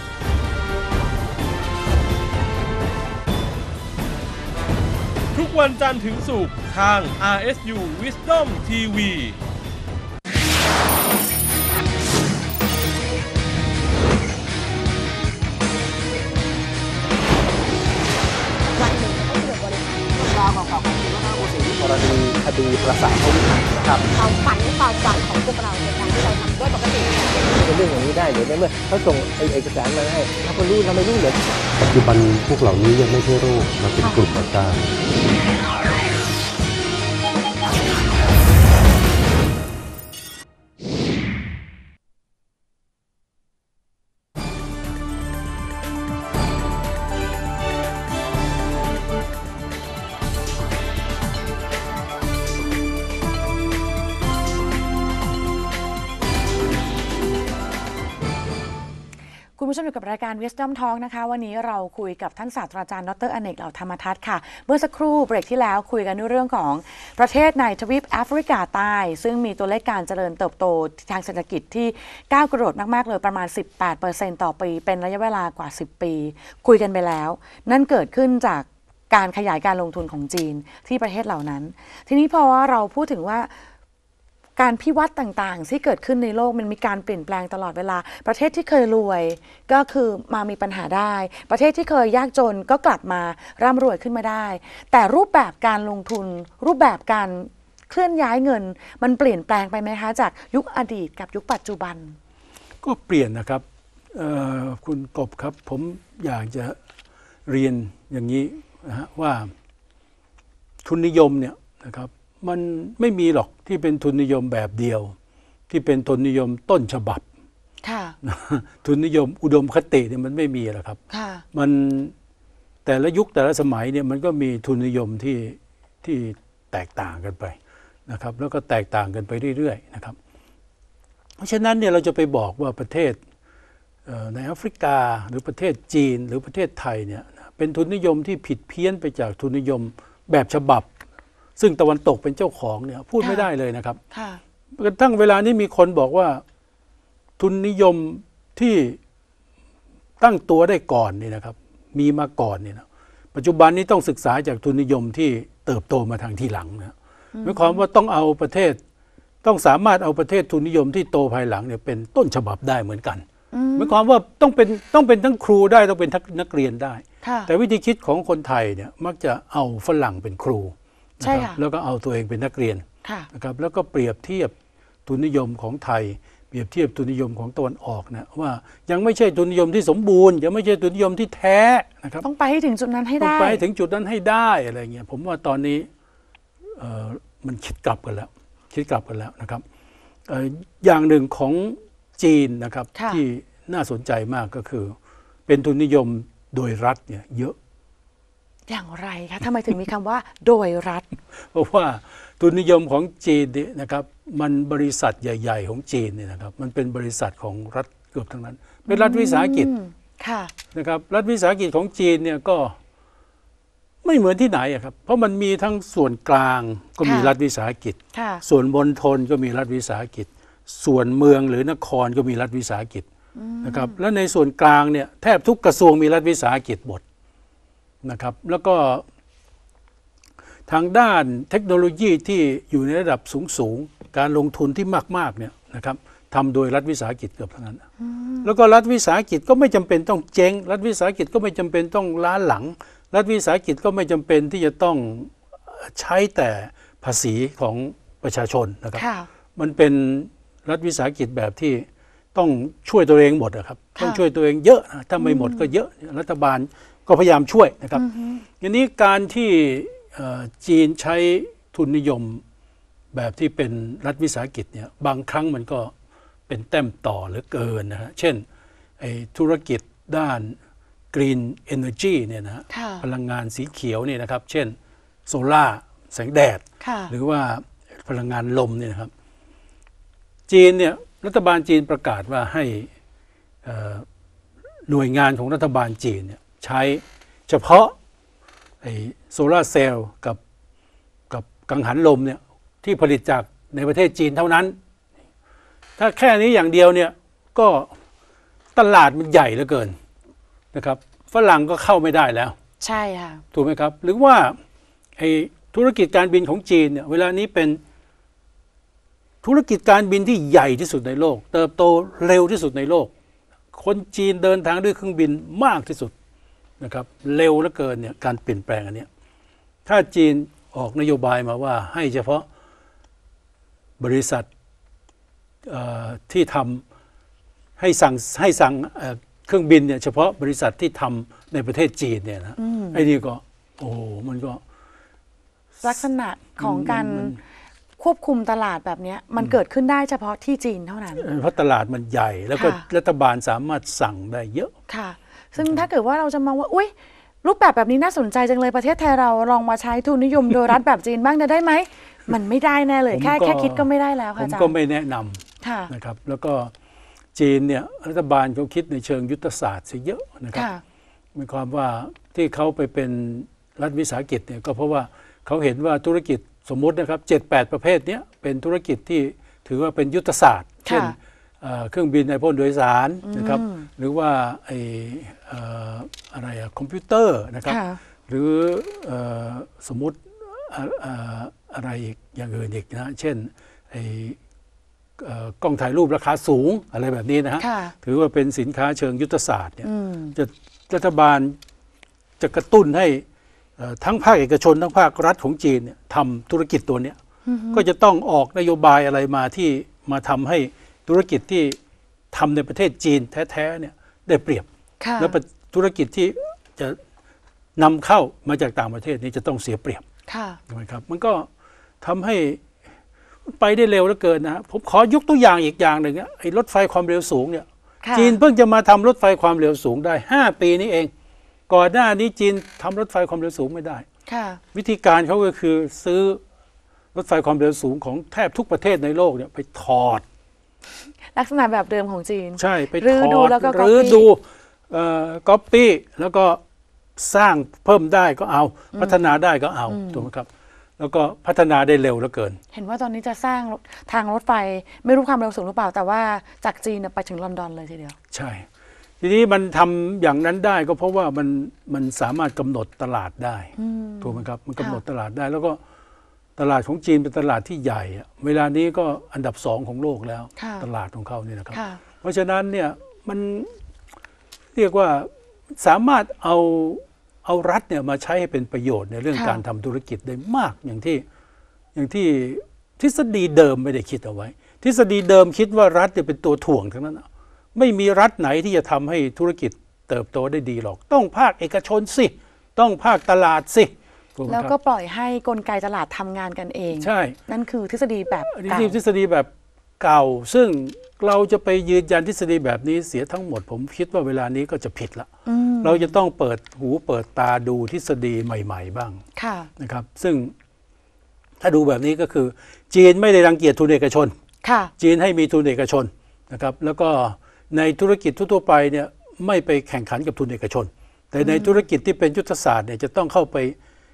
ทุกวันจันทร์ถึงศุกร์ทาง RSU Wisdom TV กรณีคดีประสาทเขาวิหารนะครับความฝันของพวกเราในการที่เราทำด้วยปกติเป็นเรื่องอย่างนี้ได้หรือในเมื่อเขาส่งเอกสารมาให้เราก็รู้เราไม่รู้เลยปัจจุบันพวกเหล่านี้ยังไม่ใช่โรคมาเป็นกลุ่มอาการคุณผู้ชมอยู่กับรายการ Wisdom Talk นะคะวันนี้เราคุยกับท่านศาสตราจารย์ดร.อเนก เหล่าธรรมทัศน์ค่ะเมื่อสักครู่เบรกที่แล้วคุยกันเรื่องของประเทศในทวีปแอฟริกาใต้ซึ่งมีตัวเลขการเจริญเติบโตทางเศรษฐกิจที่ก้าวกระโดดมากๆเลยประมาณ 18% ต่อปีเป็นระยะเวลากว่า10ปีคุยกันไปแล้วนั่นเกิดขึ้นจากการขยายการลงทุนของจีนที่ประเทศเหล่านั้นทีนี้พอเราพูดถึงว่าการพิวัตรต่างๆที่เกิดขึ้นในโลกมันมีการเปลี่ยนแปลงตลอดเวลาประเทศที่เคยรวยก็คือมามีปัญหาได้ประเทศที่เคยยากจนก็กลับมาร่ำรวยขึ้นมาได้แต่รูปแบบการลงทุนรูปแบบการเคลื่อนย้ายเงินมันเปลี่ยนแปลงไปไหมคะจากยุคอดีตกับยุคปัจจุบันก็เปลี่ยนนะครับคุณกบครับผมอยากจะเรียนอย่างนี้นะฮะว่าทุนนิยมเนี่ยนะครับมันไม่มีหรอกที่เป็นทุนนิยมแบบเดียวที่เป็นทุนนิยมต้นฉบับทุนนิยมอุดมคติเนี่ยมันไม่มีหรอกครับมันแต่ละยุคแต่ละสมัยเนี่ยมันก็มีทุนนิยมที่แตกต่างกันไปนะครับแล้วก็แตกต่างกันไปเรื่อยๆนะครับเพราะฉะนั้นเนี่ยเราจะไปบอกว่าประเทศในแอฟริกาหรือประเทศจีนหรือประเทศไทยเนี่ยเป็นทุนนิยมที่ผิดเพี้ยนไปจากทุนนิยมแบบฉบับซึ่งตะวันตกเป็นเจ้าของเนี่ยพูดไม่ได้เลยนะครับกระทั่งเวลานี้มีคนบอกว่าทุนนิยมที่ตั้งตัวได้ก่อนนี่นะครับมีมาก่อนเนี่ยนะปัจจุบันนี้ต้องศึกษาจากทุนนิยมที่เติบโตมาทางที่หลังนะหมายความว่าต้องเอาประเทศต้องสามารถเอาประเทศทุนนิยมที่โตภายหลังเนี่ยเป็นต้นฉบับได้เหมือนกันหมายความว่าต้องเป็นทั้งครูได้ต้องเป็นทั้งนักเรียนได้แต่วิธีคิดของคนไทยเนี่ยมักจะเอาฝรั่งเป็นครูแล้วก็เอาตัวเองเป็นนักเรียนนะครับแล้วก็เปรียบเทียบทุนนิยมของไทยเปรียบเทียบทุนนิยมของตะวันออกนะว่ายังไม่ใช่ทุนนิยมที่สมบูรณ์ยังไม่ใช่ทุนนิยมที่แท้นะครับต้องไปให้ถึงจุดนั้นให้ได้ต้องไปให้ถึงจุดนั้นให้ได้อะไรเงี้ยผมว่าตอนนี้มันคิดกลับกันแล้วนะครับอย่างหนึ่งของจีนนะครับที่น่าสนใจมากก็คือเป็นทุนนิยมโดยรัฐเนี่ยเยอะอย่างไรคะทำไมถึงมีคำว่าโดยรัฐเพราะว่าทุนนิยมของจีนนะครับมันบริษัทใหญ่ๆของจีนเนี่ยนะครับมันเป็นบริษัทของรัฐเกือบทั้งนั้นเป็นรัฐวิสาหกิจนะครับรัฐวิสาหกิจของจีนเนี่ยก็ไม่เหมือนที่ไหนอะครับเพราะมันมีทั้งส่วนกลางก็มีรัฐวิสาหกิจส่วนมณฑลก็มีรัฐวิสาหกิจส่วนเมืองหรือนครก็มีรัฐวิสาหกิจนะครับและในส่วนกลางเนี่ยแทบทุกกระทรวงมีรัฐวิสาหกิจหมดนะครับแล้วก็ทางด้านเทคโนโลยีที่อยู่ในระดับสูงการลงทุนที่มากๆเนี่ยนะครับทำโดยรัฐวิสาหกิจเกือบทั้งนั้นแล้วก็รัฐวิสาหกิจก็ไม่จำเป็นต้องเจ๊งรัฐวิสาหกิจก็ไม่จำเป็นต้องล้าหลังรัฐวิสาหกิจก็ไม่จำเป็นที่จะต้องใช้แต่ภาษีของประชาชนนะครับมันเป็นรัฐวิสาหกิจแบบที่ต้องช่วยตัวเองหมดนะครับต้องช่วยตัวเองเยอะถ้าไม่หมดก็เยอะรัฐบาลก็พยายามช่วยนะครับอย่างนี้การที่จีนใช้ทุนนิยมแบบที่เป็นรัฐวิสาหกิจเนี่ยบางครั้งมันก็เป็นแต้มต่อเหลือเกินนะฮะเช่นธุรกิจด้าน Green Energy เนี่ยนะฮะพลังงานสีเขียวเนี่ยนะครับเช่นโซล่าแสงแดดหรือว่าพลังงานลมเนี่ยนะครับจีนเนี่ยรัฐบาลจีนประกาศว่าให้หน่วยงานของรัฐบาลจีนเนี่ยใช้เฉพาะโซล่าเซลล์กับกังหันลมเนี่ยที่ผลิตจากในประเทศจีนเท่านั้นถ้าแค่นี้อย่างเดียวเนี่ยก็ตลาดมันใหญ่เหลือเกินนะครับฝรั่งก็เข้าไม่ได้แล้วใช่ค่ะถูกไหมครับหรือว่าธุรกิจการบินของจีนเนี่ยเวลานี้เป็นธุรกิจการบินที่ใหญ่ที่สุดในโลกเติบโตเร็วที่สุดในโลกคนจีนเดินทางด้วยเครื่องบินมากที่สุดนะครับเร็วเหลือเกินเนี่ยการเปลี่ยนแปลงอันนี้ถ้าจีนออกนโยบายมาว่าให้เฉพาะบริษัทที่ทำให้สั่งเครื่องบินเนี่ยเฉพาะบริษัทที่ทำในประเทศจีนเนี่ยนะไอ้นี่ก็โอ้มันก็ลักษณะของการควบคุมตลาดแบบนี้มันเกิดขึ้นได้เฉพาะที่จีนเท่านั้นเพราะตลาดมันใหญ่แล้วก็รัฐบาลสามารถสั่งได้เยอะค่ะซึ่งถ้าเกิดว่าเราจะมองว่าอุ๊ยรูปแบบนี้น่าสนใจจังเลยประเทศไทยเราลองมาใช้ทุนนิยมโดยรัฐแบบจีนบ้างจะได้ไหมมันไม่ได้แน่เลยแค่คิดก็ไม่ได้แล้วค่ะอาจารย์ผมก็ไม่แนะนำนะครับแล้วก็จีนเนี่ยรัฐบาลเขาคิดในเชิงยุทธศาสตร์ซะเยอะนะครับหมายความว่าที่เขาไปเป็นรัฐวิสาหกิจเนี่ยก็เพราะว่าเขาเห็นว่าธุรกิจสมมุตินะครับ 7-8 ประเภทนี้เป็นธุรกิจที่ถือว่าเป็นยุทธศาสตร์เช่นเครื่องบินในพ่นโดยสารนะครับหรือว่าอะไรคอมพิวเตอร์นะครับหรือสมมุติอะไรอย่างอื่นอีกนะเช่นกล้องถ่ายรูปราคาสูงอะไรแบบนี้นะฮะถือว่าเป็นสินค้าเชิงยุทธศาสตร์เนี่ยรัฐบาลจะกระตุ้นให้ทั้งภาคเอกชนทั้งภาครัฐของจีนเนี่ยทำธุรกิจตัวเนี้ยก็จะต้องออกนโยบายอะไรมาที่มาทำให้ธุรกิจที่ทำในประเทศจีนแท้ๆเนี่ยได้เปรียบและธุรกิจที่จะนำเข้ามาจากต่างประเทศนี้จะต้องเสียเปรียบใช่ไหมครับมันก็ทำให้ไปได้เร็วเหลือเกินนะผมขอยกตัวอย่างอีกอย่างหนึ่งไอ้รถไฟความเร็วสูงเนี่ยจีนเพิ่งจะมาทำรถไฟความเร็วสูงได้5 ปีนี้เองก่อนหน้านี้จีนทำรถไฟความเร็วสูงไม่ได้วิธีการเขาก็คือซื้อรถไฟความเร็วสูงของแทบทุกประเทศในโลกเนี่ยไปถอดลักษณะแบบเดิมของจีนใช่ไปถอดรื้อดูก๊อปปี้แล้วก็สร้างเพิ่มได้ก็เอาพัฒนาได้ก็เอาถูกไหมครับแล้วก็พัฒนาได้เร็วเหลือเกินเห็นว่าตอนนี้จะสร้างทางรถไฟไม่รู้ความเร็วสูงหรือเปล่าแต่ว่าจากจีนไปถึงลอนดอนเลยทีเดียวใช่ทีนี้มันทำอย่างนั้นได้ก็เพราะว่ามันสามารถกำหนดตลาดได้ถูกไหมครับมันกำหนดตลาดได้แล้วก็ตลาดของจีนเป็นตลาดที่ใหญ่เวลานี้ก็อันดับ2ของโลกแล้วตลาดของเขาเนี่ยนะครับเพราะฉะนั้นเนี่ยมันเรียกว่าสามารถเอารัฐเนี่ยมาใช้ให้เป็นประโยชน์ในเรื่องการทำธุรกิจได้มากอย่างที่ทฤษฎีเดิมไม่ได้คิดเอาไว้ทฤษฎีเดิมคิดว่ารัฐจะเป็นตัวถ่วงทั้งนั้นไม่มีรัฐไหนที่จะทำให้ธุรกิจเติบโตได้ดีหรอกต้องภาคเอกชนสิต้องภาคตลาดสิแล้วก็ปล่อยให้กลไกตลาดทำงานกันเองใช่นั่นคือทฤษฎีแบบเก่าทฤษฎีแบบเก่าซึ่งเราจะไปยืนยันทฤษฎีแบบนี้เสียทั้งหมดผมคิดว่าเวลานี้ก็จะผิดละเราจะต้องเปิดหูเปิดตาดูทฤษฎีใหม่ๆบ้างนะครับซึ่งถ้าดูแบบนี้ก็คือจีนไม่ได้รังเกียจทุนเอกชนจีนให้มีทุนเอกชนนะครับแล้วก็ในธุรกิจทั่วไปเนี่ยไม่ไปแข่งขันกับทุนเอกชนแต่ในธุรกิจที่เป็นยุทธศาสตร์เนี่ยจะต้องเข้าไป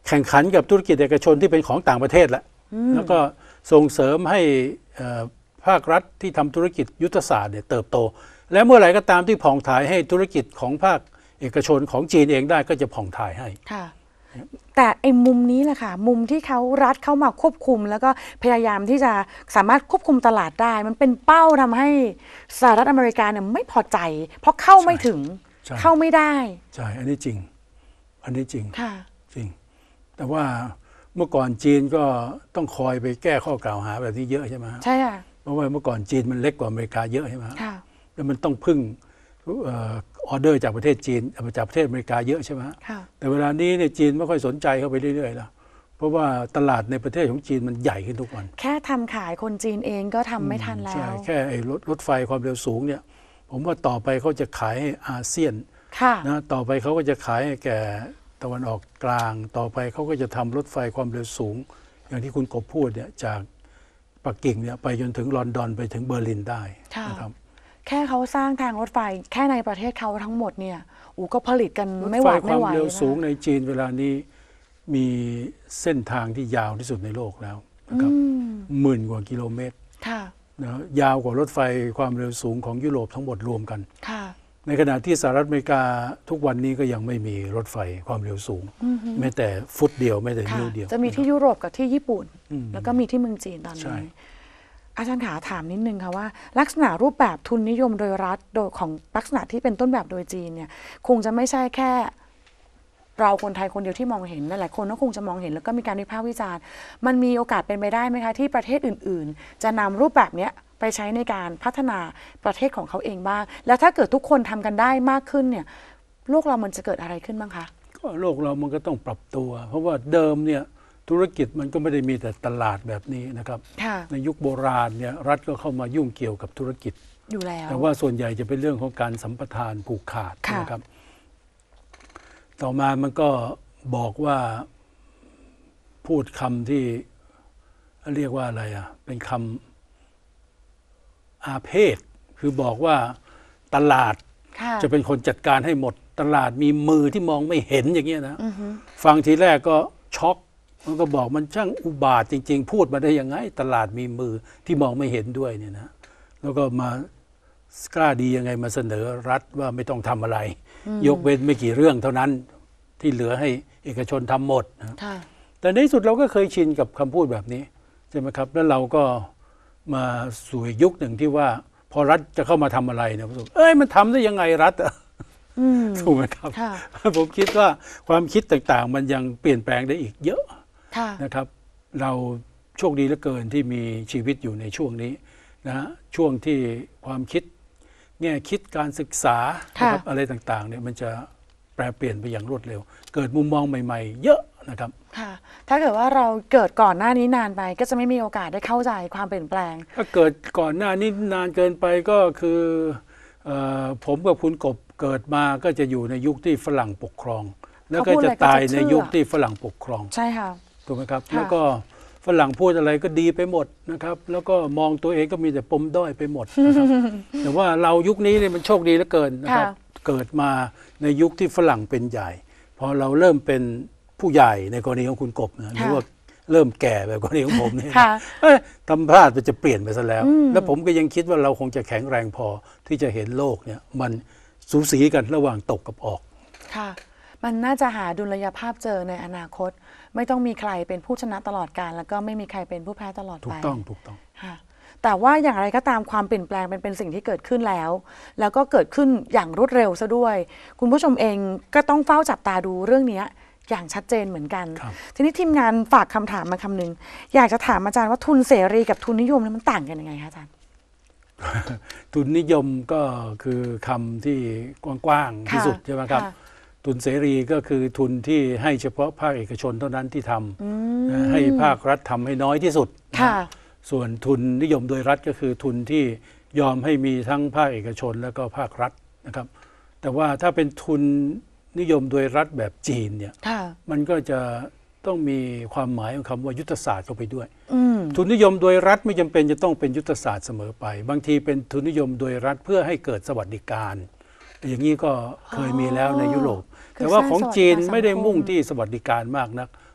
แข่งขันกับธุรกิจเอกชนที่เป็นของต่างประเทศแล้วก็ส่งเสริมให้ภาครัฐที่ทำธุรกิจยุทธศาสตร์เนี่ยเติบโตและเมื่อไหร่ก็ตามที่ผ่องถ่ายให้ธุรกิจของภาคเอกชนของจีนเองได้ก็จะผ่องถ่ายให้ค่ะแต่ไอ้มุมนี้แหละค่ะมุมที่เขารัฐเข้ามาควบคุมแล้วก็พยายามที่จะสามารถควบคุมตลาดได้มันเป็นเป้าทำให้สหรัฐอเมริกาเนี่ยไม่พอใจเพราะเข้าไม่ถึงเข้าไม่ได้ใช่อันนี้จริงค่ะจริงแต่ว่าเมื่อก่อนจีนก็ต้องคอยไปแก้ข้อกล่าวหาแบบนี้เยอะใช่ไหมใช่ค่ะเพราะว่าเมื่อก่อนจีนมันเล็กกว่าอเมริกาเยอะใช่ไหมค่ะแล้วมันต้องพึ่งออเดอร์จากประเทศจีนจากประเทศอเมริกาเยอะใช่ไหมแต่เวลานี้เนี่ยจีนไม่ค่อยสนใจเข้าไปเรื่อยๆแล้วเพราะว่าตลาดในประเทศของจีนมันใหญ่ขึ้นทุกวันแค่ทำขายคนจีนเองก็ทำไม่ทันแล้วใช่แค่ไอ้รถไฟความเร็วสูงเนี่ยผมว่าต่อไปเขาจะขายให้อาเซียนนะต่อไปเขาก็จะขายให้แก่ตะวันออกกลางต่อไปเขาก็จะทำรถไฟความเร็วสูงอย่างที่คุณกบพูดเนี่ยจากปักกิ่งเนี่ยไปจนถึงลอนดอนไปถึงเบอร์ลินได้นะครับแค่เขาสร้างทางรถไฟแค่ในประเทศเขาทั้งหมดเนี่ยก็ผลิตกันไม่หวาดไม่ไหวรถไฟความเร็วสูงในจีนเวลานี้มีเส้นทางที่ยาวที่สุดในโลกแล้วนะครับ10,000 กว่ากิโลเมตรนะยาวกว่ารถไฟความเร็วสูงของยุโรปทั้งหมดรวมกันในขณะที่สหรัฐอเมริกาทุกวันนี้ก็ยังไม่มีรถไฟความเร็วสูงแม้แต่ฟุตเดียวแม้แต่นิ้วเดียวจะมีที่ยุโรปกับที่ญี่ปุ่นแล้วก็มีที่เมืองจีนตอนนี้อาจารย์ขาถามนิดนึงค่ะว่าลักษณะรูปแบบทุนนิยมโดยรัฐโดยของลักษณะที่เป็นต้นแบบโดยจีนเนี่ยคงจะไม่ใช่แค่เราคนไทยคนเดียวที่มองเห็นหลายๆคนก็คงจะมองเห็นแล้วก็มีการวิพากษ์วิจารณ์มันมีโอกาสเป็นไปได้ไหมคะที่ประเทศอื่นๆจะนำรูปแบบนี้ไปใช้ในการพัฒนาประเทศของเขาเองบ้างแล้วถ้าเกิดทุกคนทำกันได้มากขึ้นเนี่ยโลกเรามันจะเกิดอะไรขึ้นบ้างคะก็โลกเรามันก็ต้องปรับตัวเพราะว่าเดิมเนี่ยธุรกิจมันก็ไม่ได้มีแต่ตลาดแบบนี้นะครับในยุคโบราณเนี่ยรัฐก็เข้ามายุ่งเกี่ยวกับธุรกิจอยู่แล้วแต่ว่าส่วนใหญ่จะเป็นเรื่องของการสัมปทานผูกขาดนะครับต่อมามันก็บอกว่าพูดคำที่เรียกว่าอะไรเป็นคำอาเพศคือบอกว่าตลาดจะเป็นคนจัดการให้หมดตลาดมีมือที่มองไม่เห็นอย่างเงี้ยนะฟังทีแรกก็ช็อกมันก็บอกมันช่างอุบาทจริงๆพูดมาได้ยังไงตลาดมีมือที่มองไม่เห็นด้วยเนี่ยนะแล้วก็มากล้าดียังไงมาเสนอรัฐว่าไม่ต้องทำอะไรยกเว้นไม่กี่เรื่องเท่านั้นที่เหลือให้เอกชนทำหมดนะแต่ในที่สุดเราก็เคยชินกับคำพูดแบบนี้ใช่ไหมครับแล้วเราก็มาสู่ยุคหนึ่งที่ว่าพอรัฐจะเข้ามาทำอะไรเนี่ยมันทำได้ยังไงรัฐถูกไหมครับผมคิดว่าความคิดต่างๆมันยังเปลี่ยนแปลงได้อีกเยอะนะครับเราโชคดีเหลือเกินที่มีชีวิตอยู่ในช่วงนี้นะช่วงที่ความคิดแง่คิดการศึกษาอะไรต่างๆเนี่ยมันจะแปรเปลี่ยนไปอย่างรวดเร็วเกิดมุมมองใหม่ๆเยอะนะครับค่ะถ้าเกิดว่าเราเกิดก่อนหน้านี้นานไปก็จะไม่มีโอกาสได้เข้าใจความเปลี่ยนแปลงถ้าเกิดก่อนหน้านี้นานเกินไปก็คือผมกับคุณกบเกิดมาก็จะอยู่ในยุคที่ฝรั่งปกครองแล้วก็จะตายในยุคที่ฝรั่งปกครองใช่ค่ะถูกไหมครับแล้วก็ฝรั่งพูดอะไรก็ดีไปหมดนะครับแล้วก็มองตัวเองก็มีแต่ปมด้อยไปหมดนะครับแต่ว่าเรายุคนี้เนี่ยมันโชคดีเหลือเกินนะครับเกิดมาในยุคที่ฝรั่งเป็นใหญ่พอเราเริ่มเป็นผู้ใหญ่ในกรณีของคุณกบนะหรือว่าเริ่มแก่แบบกรณีของผมเนี่ยทำพลาดไปจะเปลี่ยนไปซะแล้วแล้วผมก็ยังคิดว่าเราคงจะแข็งแรงพอที่จะเห็นโลกเนี่ยมันสูสีกันระหว่างตกกับออกค่ะมันน่าจะหาดุลยภาพเจอในอนาคตไม่ต้องมีใครเป็นผู้ชนะตลอดกาลแล้วก็ไม่มีใครเป็นผู้แพ้ตลอดไปถูกต้องค่ะแต่ว่าอย่างไรก็ตามความเปลี่ยนแปลงเป็นสิ่งที่เกิดขึ้นแล้วก็เกิดขึ้นอย่างรวดเร็วซะด้วยคุณผู้ชมเองก็ต้องเฝ้าจับตาดูเรื่องนี้อย่างชัดเจนเหมือนกันทีนี้ทีมงานฝากคำถามมาคำนึงอยากจะถามอาจารย์ว่าทุนเสรีกับทุนนิยมมันต่างกันยังไงคะอาจารย์ทุนนิยมก็คือคำที่กว้างๆที่สุดใช่ไหมครับทุนเสรีก็คือทุนที่ให้เฉพาะภาคเอกชนเท่านั้นที่ทำให้ภาครัฐทำให้น้อยที่สุดส่วนทุนนิยมโดยรัฐก็คือทุนที่ยอมให้มีทั้งภาคเอกชนแล้วก็ภาครัฐนะครับแต่ว่าถ้าเป็นทุนนิยมโดยรัฐแบบจีนเนี่ยมันก็จะต้องมีความหมายของคำว่ายุทธศาสตร์เข้าไปด้วยทุนนิยมโดยรัฐไม่จำเป็นจะต้องเป็นยุทธศาสตร์เสมอไปบางทีเป็นทุนนิยมโดยรัฐเพื่อให้เกิดสวัสดิการอย่างนี้ก็เคยมีแล้วในยุโรปแต่ว่าของจีนไม่ได้มุ่งที่สวัสดิการมากนัก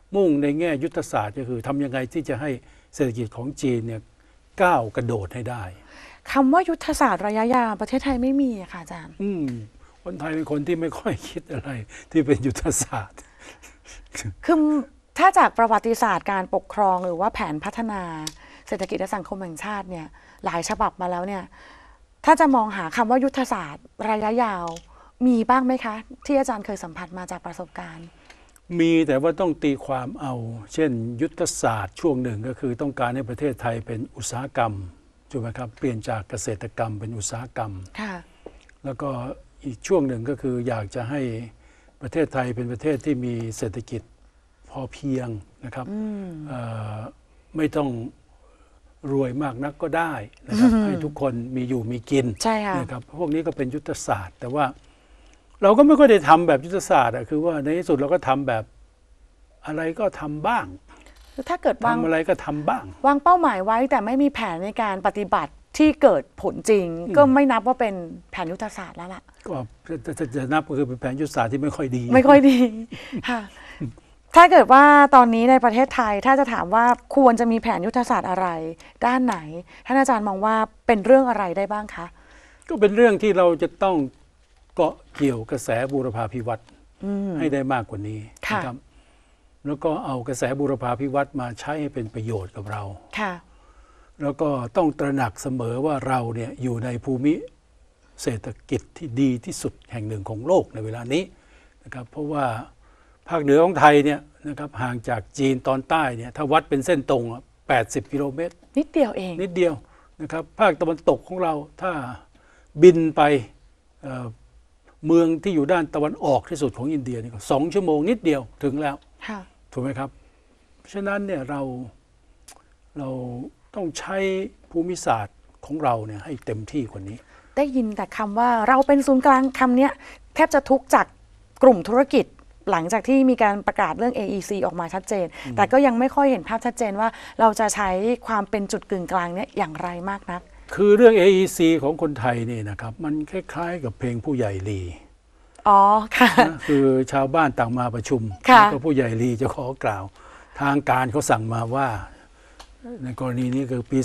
มุ่งในแง่ยุทธศาสตร์ก็คือทำยังไงที่จะให้เศรษฐกิจของจีนเนี่ยก้าวกระโดดให้ได้คำว่ายุทธศาสตร์ระยะยาวประเทศไทยไม่มีอะค่ะอาจารย์คนไทยเป็นคนที่ไม่ค่อยคิดอะไรที่เป็นยุทธศาสตร์คือถ้าจากประวัติศาสตร์การปกครองหรือว่าแผนพัฒนาเศรษฐกิจและสังคมแห่งชาติเนี่ยหลายฉบับมาแล้วเนี่ยถ้าจะมองหาคำว่ายุทธศาสตร์ระยะยาวมีบ้างไหมคะที่อาจารย์เคยสัมผัสมาจากประสบการณ์มีแต่ว่าต้องตีความเอาเช่นยุทธศาสตร์ช่วงหนึ่งก็คือต้องการให้ประเทศไทยเป็นอุตสาหกรรมถูกไหมครับเปลี่ยนจากเกษตรกรรมเป็นอุตสาหกรรมแล้วก็อีกช่วงหนึ่งก็คืออยากจะให้ประเทศไทยเป็นประเทศที่มีเศรษฐกิจพอเพียงนะครับไม่ต้องรวยมากนักก็ได้นะครับให้ทุกคนมีอยู่มีกินนะครับพวกนี้ก็เป็นยุทธศาสตร์แต่ว่าเราก็ไม่ค่อยได้ทำแบบยุทธศาสตร์คือว่าในที่สุดเราก็ทำแบบอะไรก็ทำบ้างถ้าเกิดทำอะไรก็ทำบ้างวางเป้าหมายไว้แต่ไม่มีแผนในการปฏิบัติที่เกิดผลจริงก็ไม่นับว่าเป็นแผนยุทธศาสตร์แล้วล่ะก็จะนับก็คือเป็นแผนยุทธศาสตร์ที่ไม่ค่อยดีค่ะถ้าเกิดว่าตอนนี้ในประเทศไทยถ้าจะถามว่าควรจะมีแผนยุทธศาสตร์อะไรด้านไหนท่านอาจารย์มองว่าเป็นเรื่องอะไรได้บ้างคะก็เป็นเรื่องที่เราจะต้องเกาะเกี่ยวกระแสบูรพาภิวัตน์ให้ได้มากกว่านี้นะครับแล้วก็เอากระแสบูรพาภิวัตน์มาใช้ให้เป็นประโยชน์กับเราแล้วก็ต้องตระหนักเสมอว่าเราเนี่ยอยู่ในภูมิเศรษฐกิจที่ดีที่สุดแห่งหนึ่งของโลกในเวลานี้นะครับเพราะว่าภาคเหนือของไทยเนี่ยนะครับห่างจากจีนตอนใต้เนี่ยถ้าวัดเป็นเส้นตรง80 กิโลเมตรนิดเดียวเองนิดเดียวนะครับภาคตะวันตกของเราถ้าบินไปเมืองที่อยู่ด้านตะวันออกที่สุดของอินเดียนี่ก็2 ชั่วโมงนิดเดียวถึงแล้วถูกไหมครับเพราะฉะนั้นเนี่ยเราต้องใช้ภูมิศาสตร์ของเราเนี่ยให้เต็มที่กว่านี้ได้ยินแต่คำว่าเราเป็นศูนย์กลางคำนี้แทบจะทุกจากกลุ่มธุรกิจหลังจากที่มีการประกาศเรื่อง AEC ออกมาชัดเจนแต่ก็ยังไม่ค่อยเห็นภาพชัดเจนว่าเราจะใช้ความเป็นจุดกึ่งกลางเนี่ยอย่างไรมากนักคือเรื่อง AEC ของคนไทยนี่นะครับมันคล้ายๆกับเพลงผู้ใหญ่ลีค่ะคือชาวบ้านต่างมาประชุมแล้วก็ผู้ใหญ่ลีจะขอกล่าวทางการเขาสั่งมาว่าในกรณีนี้คือปี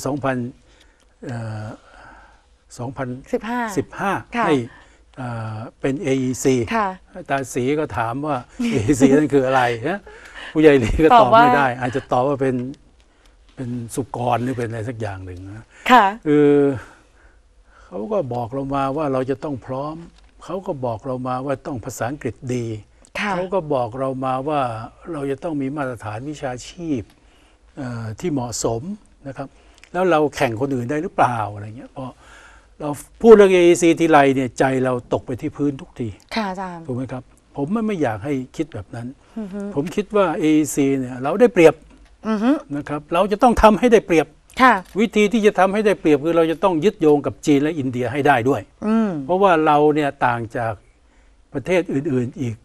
2015ให้เป็น AEC ตาสีก็ถามว่า AEC นั่นคืออะไรนะผู้ใหญ่ลีก็ตอบไม่ได้อาจจะตอบว่าเป็นสุกรหรือเป็นอะไรสักอย่างหนึ่งนะคือเขาก็บอกเรามาว่าเราจะต้องพร้อมเขาก็บอกเรามาว่าต้องภาษาอังกฤษดีเขาก็บอกเรามาว่าเราจะต้องมีมาตรฐานวิชาชีพที่เหมาะสมนะครับแล้วเราแข่งคนอื่นได้หรือเปล่าอะไรเงี้ยพอเราพูดเรื่อง AEC ทีไรเนี่ยใจเราตกไปที่พื้นทุกทีค่ะอาจารย์ถูกไหมครับผมไม่อยากให้คิดแบบนั้นผมคิดว่า AEC เนี่ยเราได้เปรียบนะครับเราจะต้องทำให้ได้เปรียบวิธีที่จะทำให้ได้เปรียบคือเราจะต้องยึดโยงกับจีนและอินเดียให้ได้ด้วยเพราะว่าเราเนี่ยต่างจากประเทศอื่นๆอีก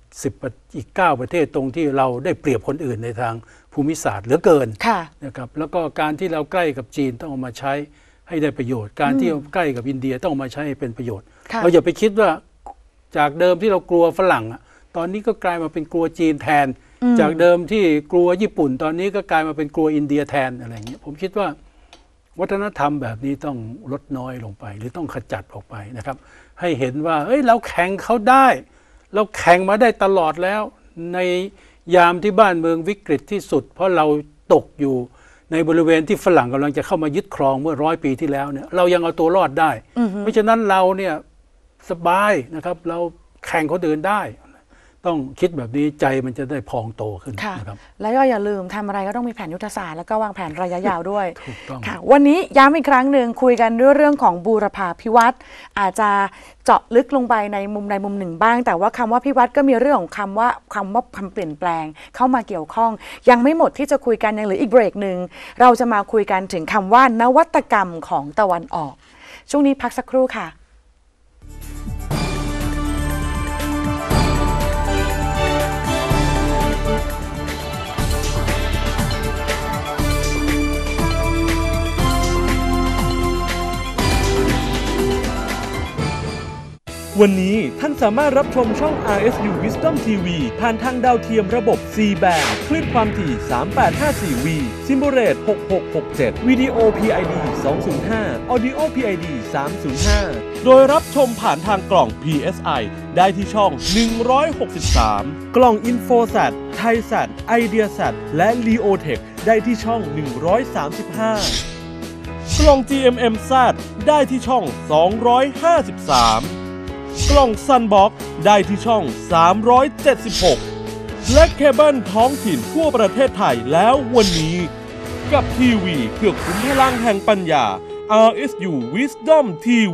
9 ประเทศตรงที่เราได้เปรียบคนอื่นในทางภูมิศาสตร์เหลือเกินนะครับแล้วก็การที่เราใกล้กับจีนต้องเอามาใช้ให้ได้ประโยชน์การที่ใกล้กับอินเดียต้องมาใช้ให้เป็นประโยชน์เราอย่าไปคิดว่าจากเดิมที่เรากลัวฝรั่งตอนนี้ก็กลายมาเป็นกลัวจีนแทนจากเดิมที่กลัวญี่ปุ่นตอนนี้ก็กลายมาเป็นกลัวอินเดียแทนอะไรอย่างเงี้ยผมคิดว่าวัฒนธรรมแบบนี้ต้องลดน้อยลงไปหรือต้องขจัดออกไปนะครับให้เห็นว่าเราแข่งเขาได้เราแข่งมาได้ตลอดแล้วในยามที่บ้านเมืองวิกฤตที่สุดเพราะเราตกอยู่ในบริเวณที่ฝรั่งกำลังจะเข้ามายึดครองเมื่อ100 ปีที่แล้วเนี่ยเรายังเอาตัวรอดได้เพราะฉะนั้นเราเนี่ยสบายนะครับเราแข่งคนอื่นได้ต้องคิดแบบนี้ใจมันจะได้พองโตขึ้นนะครับแล้วก็อย่าลืมทำอะไรก็ต้องมีแผนยุทธศาสตร์แล้วก็วางแผนระยะยาวด้วยถูกต้องค่ะวันนี้ย้ำอีกครั้งหนึ่งคุยกันเรื่องของบูรพาภิวัตน์อาจจะเจาะลึกลงไปในมุมใดมุมหนึ่งบ้างแต่ว่าคำว่าภิวัตน์ก็มีเรื่องของคำว่าเปลี่ยนแปลงเข้ามาเกี่ยวข้องยังไม่หมดที่จะคุยกันยังเหลืออีกเบรกหนึ่งเราจะมาคุยกันถึงคำว่านวัตกรรมของตะวันออกช่วงนี้พักสักครู่ค่ะวันนี้ท่านสามารถรับชมช่อง RSU Wisdom TV ผ่านทางดาวเทียมระบบ C band คลื่นความถี่ 3854V ซิมโบเรต6667 วิดีโอ PID 205 Audio PID 305 โดยรับชมผ่านทางกล่อง PSI ได้ที่ช่อง 163 กล่อง InfoSat ThaiSat IdeaSat และ LeoTech ได้ที่ช่อง 135 กล่อง GMM-Z ได้ที่ช่อง 253 กล่อง Sunbox ได้ที่ช่อง 376 และเคเบิลท้องถิ่นทั่วประเทศไทยแล้ววันนี้กับทีวีเพื่อขุนพลังแห่งปัญญา RSU Wisdom TV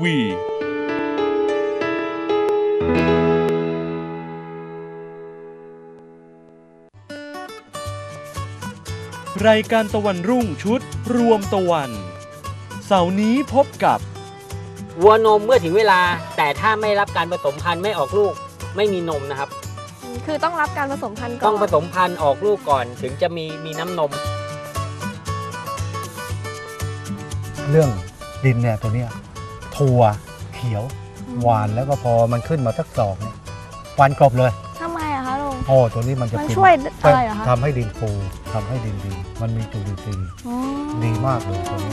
รายการตะวันรุ่งชุดรวมตะวันเสาร์นี้พบกับวัวนมเมื่อถึงเวลาแต่ถ้าไม่รับการผสมพันธุ์ไม่ออกลูกไม่มีนมนะครับคือต้องรับการผสมพันธุ์ก่อนต้องผสมพันธุ์ออกลูกก่อนถึงจะมีน้ำนมเรื่องดินเนี่ยตัวเนี้ยถั่วเขียวหวานแล้วก็พอมันขึ้นมาสักศอกเนี่ยหวานกรอบเลยทำไมอะคะลุงโอ้ตัวนี้มันจะช่วยอะไรอะคะทำให้ดินฟูทำให้ดินดีมันมีจุลินทรีย์ดีมากเลยตัวนี้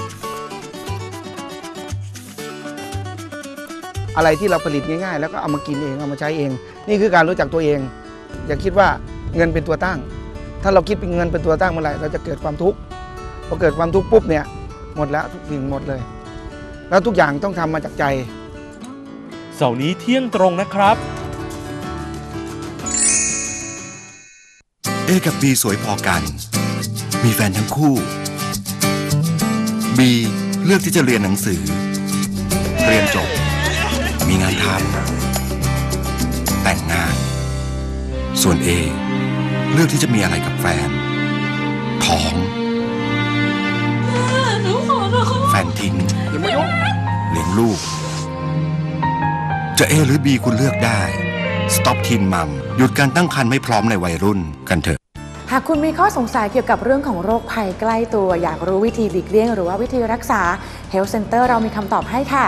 อะไรที่เราผลิตง่ายๆแล้วก็เอามากินเองเอามาใช้เองนี่คือการรู้จักตัวเองอย่าคิดว่าเงินเป็นตัวตั้งถ้าเราคิดเป็นเงินเป็นตัวตั้งเมื่อไหร่เราจะเกิดความทุกข์พอเกิดความทุกข์ปุ๊บเนี่ยหมดแล้วทุกสิ่งหมดเลยแล้วทุกอย่างต้องทำมาจากใจเสาร์นี้เที่ยงตรงนะครับ A กับ B สวยพอกันมีแฟนทั้งคู่ B เลือกที่จะเรียนหนังสือเรียนจบมีงานทำแต่งงานส่วน A เลือกที่จะมีอะไรกับแฟนท้องแฟนทิ้งเลี้ยงลูกจะ A หรือ B คุณเลือกได้ Stop Teen Mom หยุดการตั้งครรภ์ไม่พร้อมในวัยรุ่นกันเถอะหากคุณมีข้อสงสัยเกี่ยวกับเรื่องของโรคภัยใกล้ตัวอยากรู้วิธีหลีกเลี่ยงหรือว่าวิธีรักษา Health Center เรามีคำตอบให้ค่ะ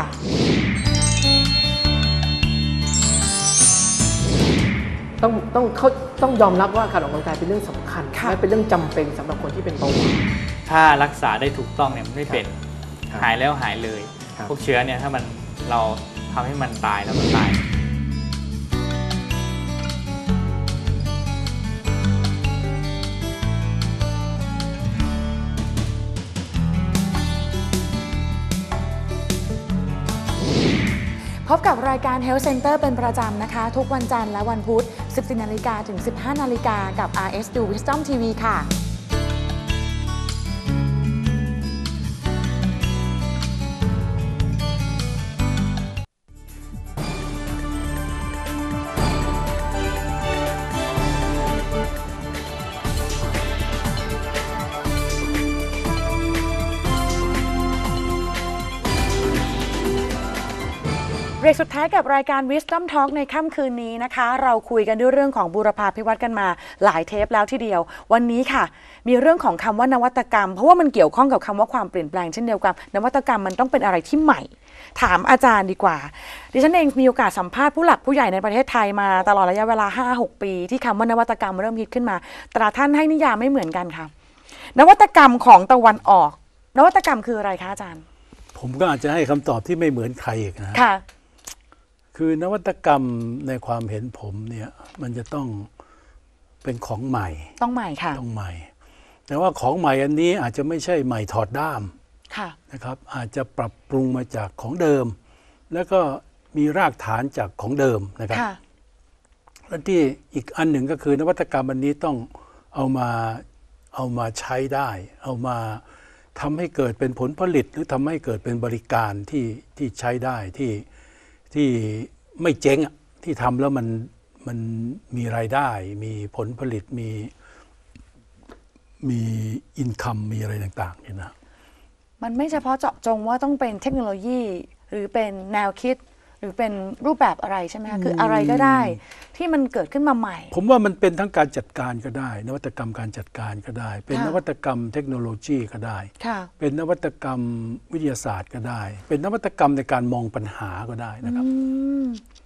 ต้องยอมรับว่าการออกกำลังกายเป็นเรื่องสำคัญและเป็นเรื่องจำเป็นสำหรับคนที่เป็นเบาหวานถ้ารักษาได้ถูกต้องเนี่ยมันไม่เป็นหายแล้วหายเลยพวกเชื้อเนี่ยถ้าเราทำให้มันตายแล้วมันตายพบกับรายการ Health Center เป็นประจำนะคะทุกวันจันทร์และวันพุธ 14 นาฬิกาถึง 15 นาฬิกากับ RSU Wisdom TV ค่ะ เบรกสุดท้ายกับรายการ Wisdom Talk ในค่ำคืนนี้นะคะเราคุยกันด้วยเรื่องของบูรพาภิวัตน์กันมาหลายเทปแล้วทีเดียววันนี้ค่ะมีเรื่องของคำว่านวัตกรรมเพราะว่ามันเกี่ยวข้องกับคำว่าความเปลี่ยนแปลงเช่นเดียวกันนวัตกรรมมันต้องเป็นอะไรที่ใหม่ถามอาจารย์ดีกว่าดิฉันเองมีโอกาสสัมภาษณ์ผู้หลักผู้ใหญ่ในประเทศไทยมาตลอดระยะเวลา 5-6 ปีที่คำว่านวัตกรรมเริ่มฮิตขึ้นมาแต่ละท่านให้นิยามไม่เหมือนกันค่ะนวัตกรรมของตะวันออกนวัตกรรมคืออะไรคะอาจารย์ผมก็อาจจะให้คำตอบที่ไม่เหมือนใครอีกนะค่ะคือนวัตกรรมในความเห็นผมเนี่ยมันจะต้องเป็นของใหม่ต้องใหม่ค่ะต้องใหม่แต่ว่าของใหม่อันนี้อาจจะไม่ใช่ใหม่ถอดด้ามค่ะนะครับอาจจะปรับปรุงมาจากของเดิมแล้วก็มีรากฐานจากของเดิมนะครับและที่อีกอันหนึ่งก็คือนวัตกรรมอันนี้ต้องเอามาใช้ได้เอามาทำให้เกิดเป็นผลผลิตหรือทำให้เกิดเป็นบริการที่ใช้ได้ที่ไม่เจ๊งที่ทำแล้วมันมีรายได้มีผลผลิตมีอินคัมมีอะไรต่างๆเนี่ยนะมันไม่เฉพาะเจาะจงว่าต้องเป็นเทคโนโลยีหรือเป็นแนวคิดหรือเป็นรูปแบบอะไรใช่ไหมคะคืออะไรก็ได้ที่มันเกิดขึ้นมาใหม่ผมว่ามันเป็นทั้งการจัดการก็ได้นวัตกรรมการจัดการก็ได้เป็นนวัตกรรมเทคโนโลยีก็ได้เป็นนวัตกรรมวิทยาศาสตร์ก็ได้เป็นนวัตกรรมในการมองปัญหาก็ได้นะครับ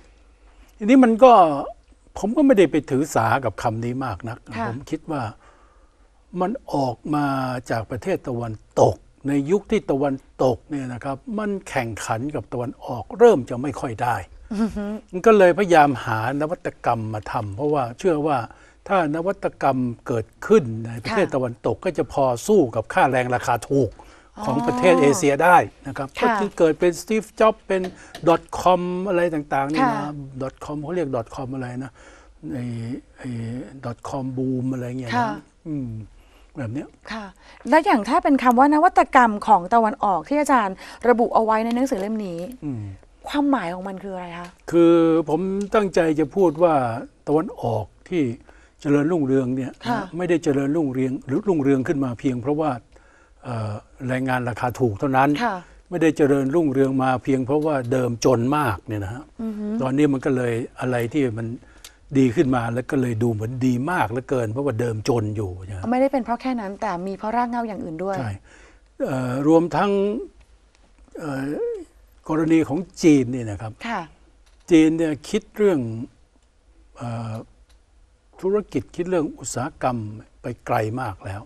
ทีนี้มันก็ผมก็ไม่ได้ไปถือสากับคำนี้มากนักผมคิดว่ามันออกมาจากประเทศตะวันตกในยุคที่ตะวันตกเนี่ยนะครับมันแข่งขันกับตะวันออกเริ่มจะไม่ค่อยได้มันก็เลยพยายามหานวัตกรรมมาทำเพราะว่าเชื่อว่าถ้านวัตกรรมเกิดขึ้นในประเทศตะวันตกก็จะพอสู้กับค่าแรงราคาถูกของประเทศเอเชียได้นะครับก็ที่เกิดเป็นสตีฟจ็อบเป็น .com อะไรต่างๆนี่นะ .com เขาเรียก .com อะไรนะไอ้ .com boom อะไรเงี้ยนะแบบนี้ค่ะและอย่างถ้าเป็นคำว่านวัตกรรมของตะวันออกที่อาจารย์ระบุเอาไว้ในหนังสือเล่มนี้ความหมายของมันคืออะไรคะคือผมตั้งใจจะพูดว่าตะวันออกที่เจริญรุ่งเรืองเนี่ยไม่ได้เจริญรุ่งเรืองหรือรุ่งเรืองขึ้นมาเพียงเพราะว่าแรงงานราคาถูกเท่านั้นไม่ได้เจริญรุ่งเรืองมาเพียงเพราะว่าเดิมจนมากเนี่ยนะฮะตอนนี้มันก็เลยอะไรที่มันดีขึ้นมาแล้วก็เลยดูเหมือนดีมากเหลือเกินเพราะว่าเดิมจนอยู่ไม่ได้เป็นเพราะแค่นั้นแต่มีเพราะรากเหง้าอย่างอื่นด้วยใช่รวมทั้งกรณีของจีนนี่นะครับจีนเนี่ยคิดเรื่องธุรกิจคิดเรื่องอุตสาหกรรมไปไกลมากแล้ว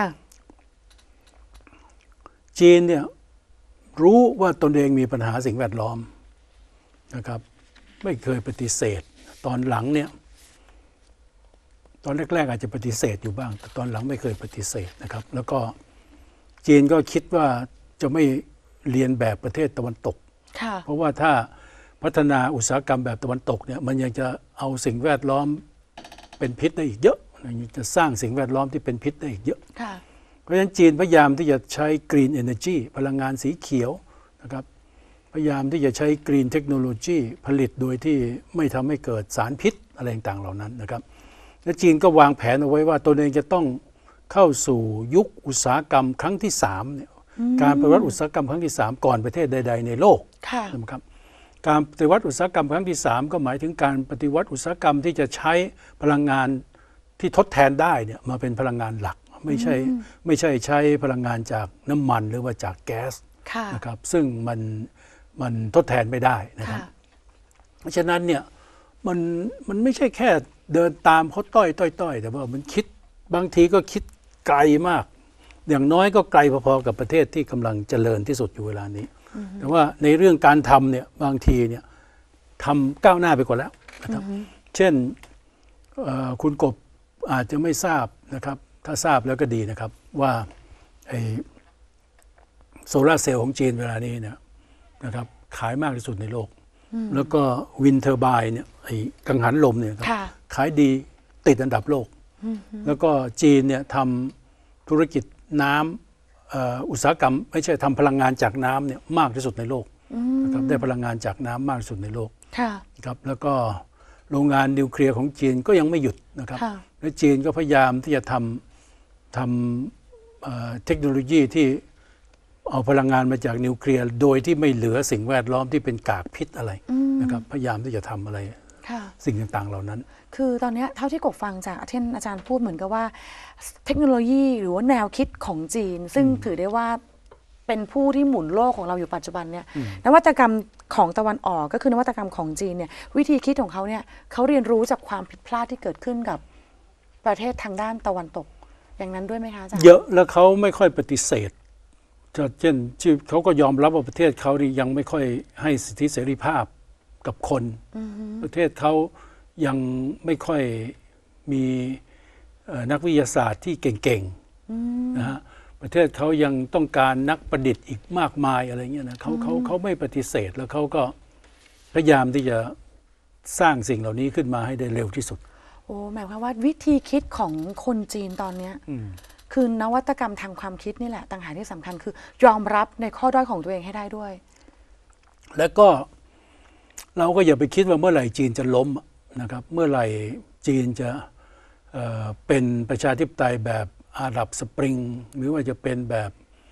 จีนเนี่ยรู้ว่าตนเองมีปัญหาสิ่งแวดล้อมนะครับไม่เคยปฏิเสธตอนหลังเนี่ยตอนแรกๆอาจจะปฏิเสธอยู่บ้างแต่ตอนหลังไม่เคยปฏิเสธนะครับแล้วก็จีนก็คิดว่าจะไม่เรียนแบบประเทศตะวันตกเพราะว่าถ้าพัฒนาอุตสาหกรรมแบบตะวันตกเนี่ยมันยังจะเอาสิ่งแวดล้อมเป็นพิษได้อีกเยอะจะสร้างสิ่งแวดล้อมที่เป็นพิษได้อีกเยอะเพราะฉะนั้นจีนพยายามที่จะใช้ Green Energy พลังงานสีเขียวนะครับพยายามที่จะใช้ Green Technology ผลิตโดยที่ไม่ทำให้เกิดสารพิษอะไรต่างๆเหล่านั้นนะครับและจีนก็วางแผนเอาไว้ว่าตนเองจะต้องเข้าสู่ยุคอุตสาหกรรมครั้งที่3เนี่ยการปฏิวัติอุตสาหกรรมครั้งที่3ก่อนประเทศใดๆในโลกนะครับการปฏิวัติอุตสาหกรรมครั้งที่3ก็หมายถึงการปฏิวัติอุตสาหกรรมที่จะใช้พลังงานที่ทดแทนได้เนี่ยมาเป็นพลังงานหลักไม่ใช่ใช้พลังงานจากน้ำมันหรือว่าจากแก๊สนะครับซึ่งมันทดแทนไม่ได้นะครับเพราะฉะนั้นเนี่ยมันไม่ใช่แค่เดินตามเขาต้อยแต่ว่ามันคิดบางทีก็คิดไกลมากอย่างน้อยก็ไกลพอๆกับประเทศที่กำลังเจริญที่สุดอยู่เวลานี้แต่ว่าในเรื่องการทำเนี่ยบางทีเนี่ยทำก้าวหน้าไปกว่าแล้วนะครับเช่นคุณกบอาจจะไม่ทราบนะครับถ้าทราบแล้วก็ดีนะครับว่าไอ้โซลาร์เซลล์ของจีนเวลานี้เนี่ยนะครับขายมากที่สุดในโลกแล้วก็วินเทอร์ไบน์เนี่ยไอ้กังหันลมเนี่ยขายดีติดอันดับโลกแล้วก็จีนเนี่ยทำธุรกิจน้ำอุตสาหกรรมไม่ใช่ทำพลังงานจากน้ำเนี่ยมากที่สุดในโลกนะครับได้พลังงานจากน้ำมากที่สุดในโลกครับแล้วก็โรงงานนิวเคลียร์ของจีนก็ยังไม่หยุดนะครับและจีนก็พยายามที่จะทำเทคโนโลยีที่เอาพลังงานมาจากนิวเคลียร์โดยที่ไม่เหลือสิ่งแวดล้อมที่เป็นกากพิษอะไรนะครับพยายามที่จะทำอะไรสิ่งต่างๆเหล่านั้นคือตอนนี้เท่าที่กบฟังจากที่อาจารย์พูดเหมือนกับว่าเทคโนโลยีหรือว่าแนวคิดของจีนซึ่งถือได้ว่าเป็นผู้ที่หมุนโลกของเราอยู่ปัจจุบันเนี่ยนวัตกรรมของตะวันออกก็คือนวัตกรรมของจีนเนี่ยวิธีคิดของเขาเนี่ยเขาเรียนรู้จากความผิดพลาดที่เกิดขึ้นกับประเทศทางด้านตะวันตกอย่างนั้นด้วยไหมคะอาจารย์เยอะแล้วเขาไม่ค่อยปฏิเสธเช่นเขาก็ยอมรับว่าประเทศเขายังไม่ค่อยให้สิทธิเสรีภาพกับคนประเทศเขายังไม่ค่อยมีนักวิทยาศาสตร์ที่เก่งๆนะฮะประเทศเขายังต้องการนักประดิษฐ์อีกมากมายอะไรเงี้ยนะเขาไม่ปฏิเสธแล้วเขาก็พยายามที่จะสร้างสิ่งเหล่านี้ขึ้นมาให้ได้เร็วที่สุดโอ้หมายความว่าวิธีคิดของคนจีนตอนนี้คือนวัตกรรมทางความคิดนี่แหละต่างหากที่สำคัญคือยอมรับในข้อด้อยของตัวเองให้ได้ด้วยแล้วก็เราก็อย่าไปคิดว่าเมื่อไหร่จีนจะล้มนะครับเมื่อไหร่จีนจะเป็นประชาธิปไตยแบบอาหรับสปริงหรือว่าจะเป็นแบบ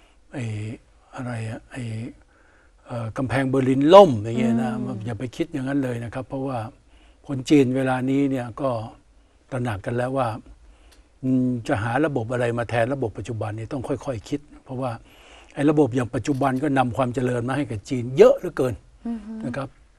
กำแพงเบอร์ลินล่มอย่างเงี้ยนะอย่าไปคิดอย่างนั้นเลยนะครับเพราะว่าคนจีนเวลานี้เนี่ยก็ตระหนักกันแล้วว่าจะหาระบบอะไรมาแทนระบบปัจจุบันนี้ต้องค่อยๆคิดเพราะว่าไอ้ระบบอย่างปัจจุบันก็นำความเจริญมาให้กับจีนเยอะเหลือเกินนะครับ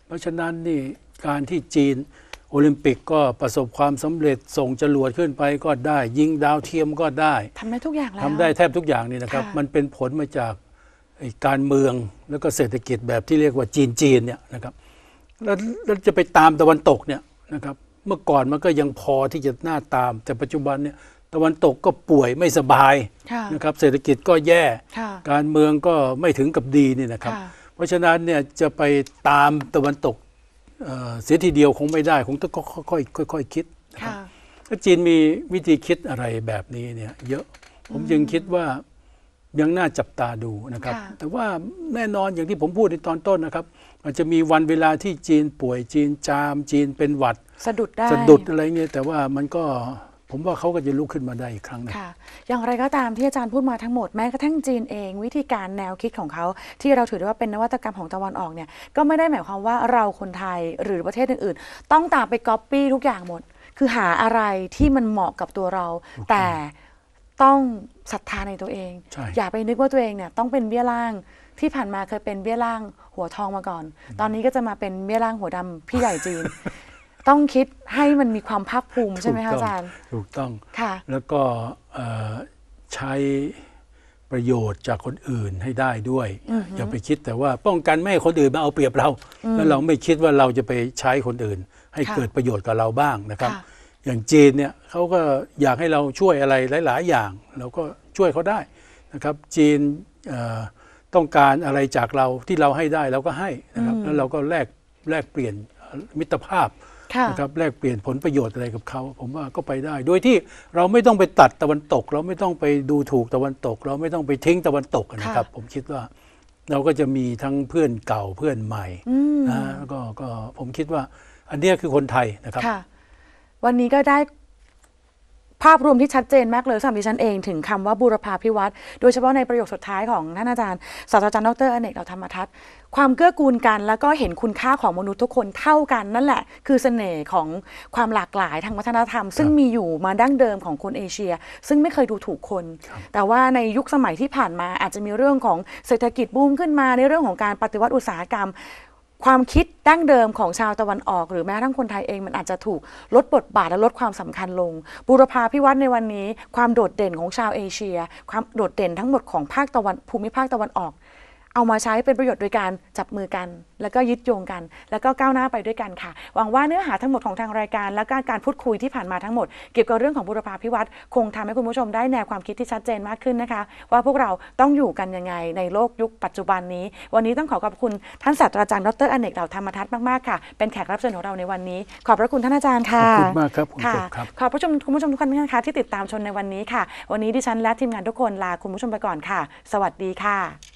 เพราะฉะนั้นนี่การที่จีนโอลิมปิกก็ประสบความสำเร็จส่งจรวดขึ้นไปก็ได้ยิงดาวเทียมก็ได้ทำได้ทุกอย่างแล้วทำได้แทบทุกอย่างนี่นะครับมันเป็นผลมาจากการเมืองแล้วก็เศรษฐกิจแบบที่เรียกว่าจีนเนี่ยนะครับแล้วจะไปตามตะวันตกเนี่ยนะครับเมื่อก่อนมันก็ยังพอที่จะน่าตามแต่ปัจจุบันเนี่ยตะวันตกก็ป่วยไม่สบายนะครับเศรษฐกิจก็แย่การเมืองก็ไม่ถึงกับดีนี่นะครับเพราะฉะนั้นเนี่ยจะไปตามตะวันตกเสียทีเดียวคงไม่ได้คงต้องค่อยคิดนะครับถ้าจีนมีวิธีคิดอะไรแบบนี้เนี่ยเยอะผมยังคิดว่ายังน่าจับตาดูนะครับแต่ว่าแน่นอนอย่างที่ผมพูดในตอนต้นนะครับมันจะมีวันเวลาที่จีนป่วยจีนจามจีนเป็นหวัดสะดุดได้สะดุดอะไรเงี้ยแต่ว่ามันก็ผมว่าเขาก็จะลุกขึ้นมาได้อีกครั้งนึงอย่างไรก็ตามที่อาจารย์พูดมาทั้งหมดแม้กระทั่งจีนเองวิธีการแนวคิดของเขาที่เราถือได้ว่าเป็นนวัตกรรมของตะวันออกเนี่ยก็ไม่ได้หมายความว่าเราคนไทยหรือประเทศอื่นๆต้องตามไปก๊อปปี้ทุกอย่างหมดคือหาอะไรที่มันเหมาะกับตัวเราแต่ต้องศรัทธาในตัวเองอย่าไปนึกว่าตัวเองเนี่ยต้องเป็นเบี้ยล่างที่ผ่านมาเคยเป็นเบี้ยล่างหัวทองมาก่อนตอนนี้ก็จะมาเป็นเบี้ยล่างหัวดำพี่ใหญ่จีนต้องคิดให้มันมีความภาคภูมิใช่ไหมคะอาจารย์ถูกต้องค่ะแล้วก็ใช้ประโยชน์จากคนอื่นให้ได้ด้วยอย่าไปคิดแต่ว่าป้องกันไม่ให้คนอื่นมาเอาเปรียบเราแล้วเราไม่คิดว่าเราจะไปใช้คนอื่นให้เกิดประโยชน์กับเราบ้างนะครับอย่างจีนเนี่ยเขาก็อยากให้เราช่วยอะไรหลายๆอย่างเราก็ช่วยเขาได้นะครับจีนต้องการอะไรจากเราที่เราให้ได้เราก็ให้นะครับแล้วเราก็แลกเปลี่ยนมิตรภาพนะครับแลกเปลี่ยนผลประโยชน์อะไรกับเขาผมว่าก็ไปได้โดยที่เราไม่ต้องไปตัดตะวันตกเราไม่ต้องไปดูถูกตะวันตกเราไม่ต้องไปทิ้งตะวันตกนะครับผมคิดว่าเราก็จะมีทั้งเพื่อนเก่าเพื่อนใหม่นะก็ผมคิดว่าอันนี้คือคนไทยนะครับวันนี้ก็ได้ภาพรวมที่ชัดเจนมากเลยสำหรับดิฉันเองถึงคำว่าบูรพาภิวัตน์โดยเฉพาะในประโยคสุดท้ายของท่านอาจารย์ศาสตราจารย์ดร.อเนก เหล่าธรรมทัศน์ความเกื้อกูลกันแล้วก็เห็นคุณค่าของมนุษย์ทุกคนเท่ากันนั่นแหละคือเสน่ห์ของความหลากหลายทางวัฒนธรรมซึ่งมีอยู่มาดั้งเดิมของคนเอเชียซึ่งไม่เคยดูถูกคนแต่ว่าในยุคสมัยที่ผ่านมาอาจจะมีเรื่องของเศรษฐกิจบูมขึ้นมาในเรื่องของการปฏิวัติอุตสาหกรรมความคิดดั้งเดิมของชาวตะวันออกหรือแม้ทั้งคนไทยเองมันอาจจะถูกลดบทบาทและลดความสำคัญลงบูรพาภิวัตน์ในวันนี้ความโดดเด่นของชาวเอเชียความโดดเด่นทั้งหมดของภูมิภาคตะวันออกเอามาใช้เป็นประโยชน์โดยการจับมือกันแล้วก็ยึดโยงกันแล้วก็ก้าวหน้าไปด้วยกันค่ะหวังว่าเนื้อหาทั้งหมดของทางรายการและการพูดคุยที่ผ่านมาทั้งหมดเกี่ยวกับเรื่องของบูรพาภิวัตน์คงทำให้คุณผู้ชมได้แนวความคิดที่ชัดเจนมากขึ้นนะคะว่าพวกเราต้องอยู่กันยังไงในโลกยุคปัจจุบันนี้วันนี้ต้องขอบคุณท่านศาสตราจารย์ดร.อเนก เหล่าธรรมทัศน์มากๆค่ะเป็นแขกรับเชิญของเราในวันนี้ขอบพระคุณท่านอาจารย์ค่ะขอบคุณมากครับขอบพระคุณคุณผู้ชมทุกท่านนะคะที่ติดตามชมในวันนี้ค่ะวันนี้ดิฉันและทีมงานทุกคนลาคุณผู้ชมไปก่อนค่ะสวัสดีค่ะ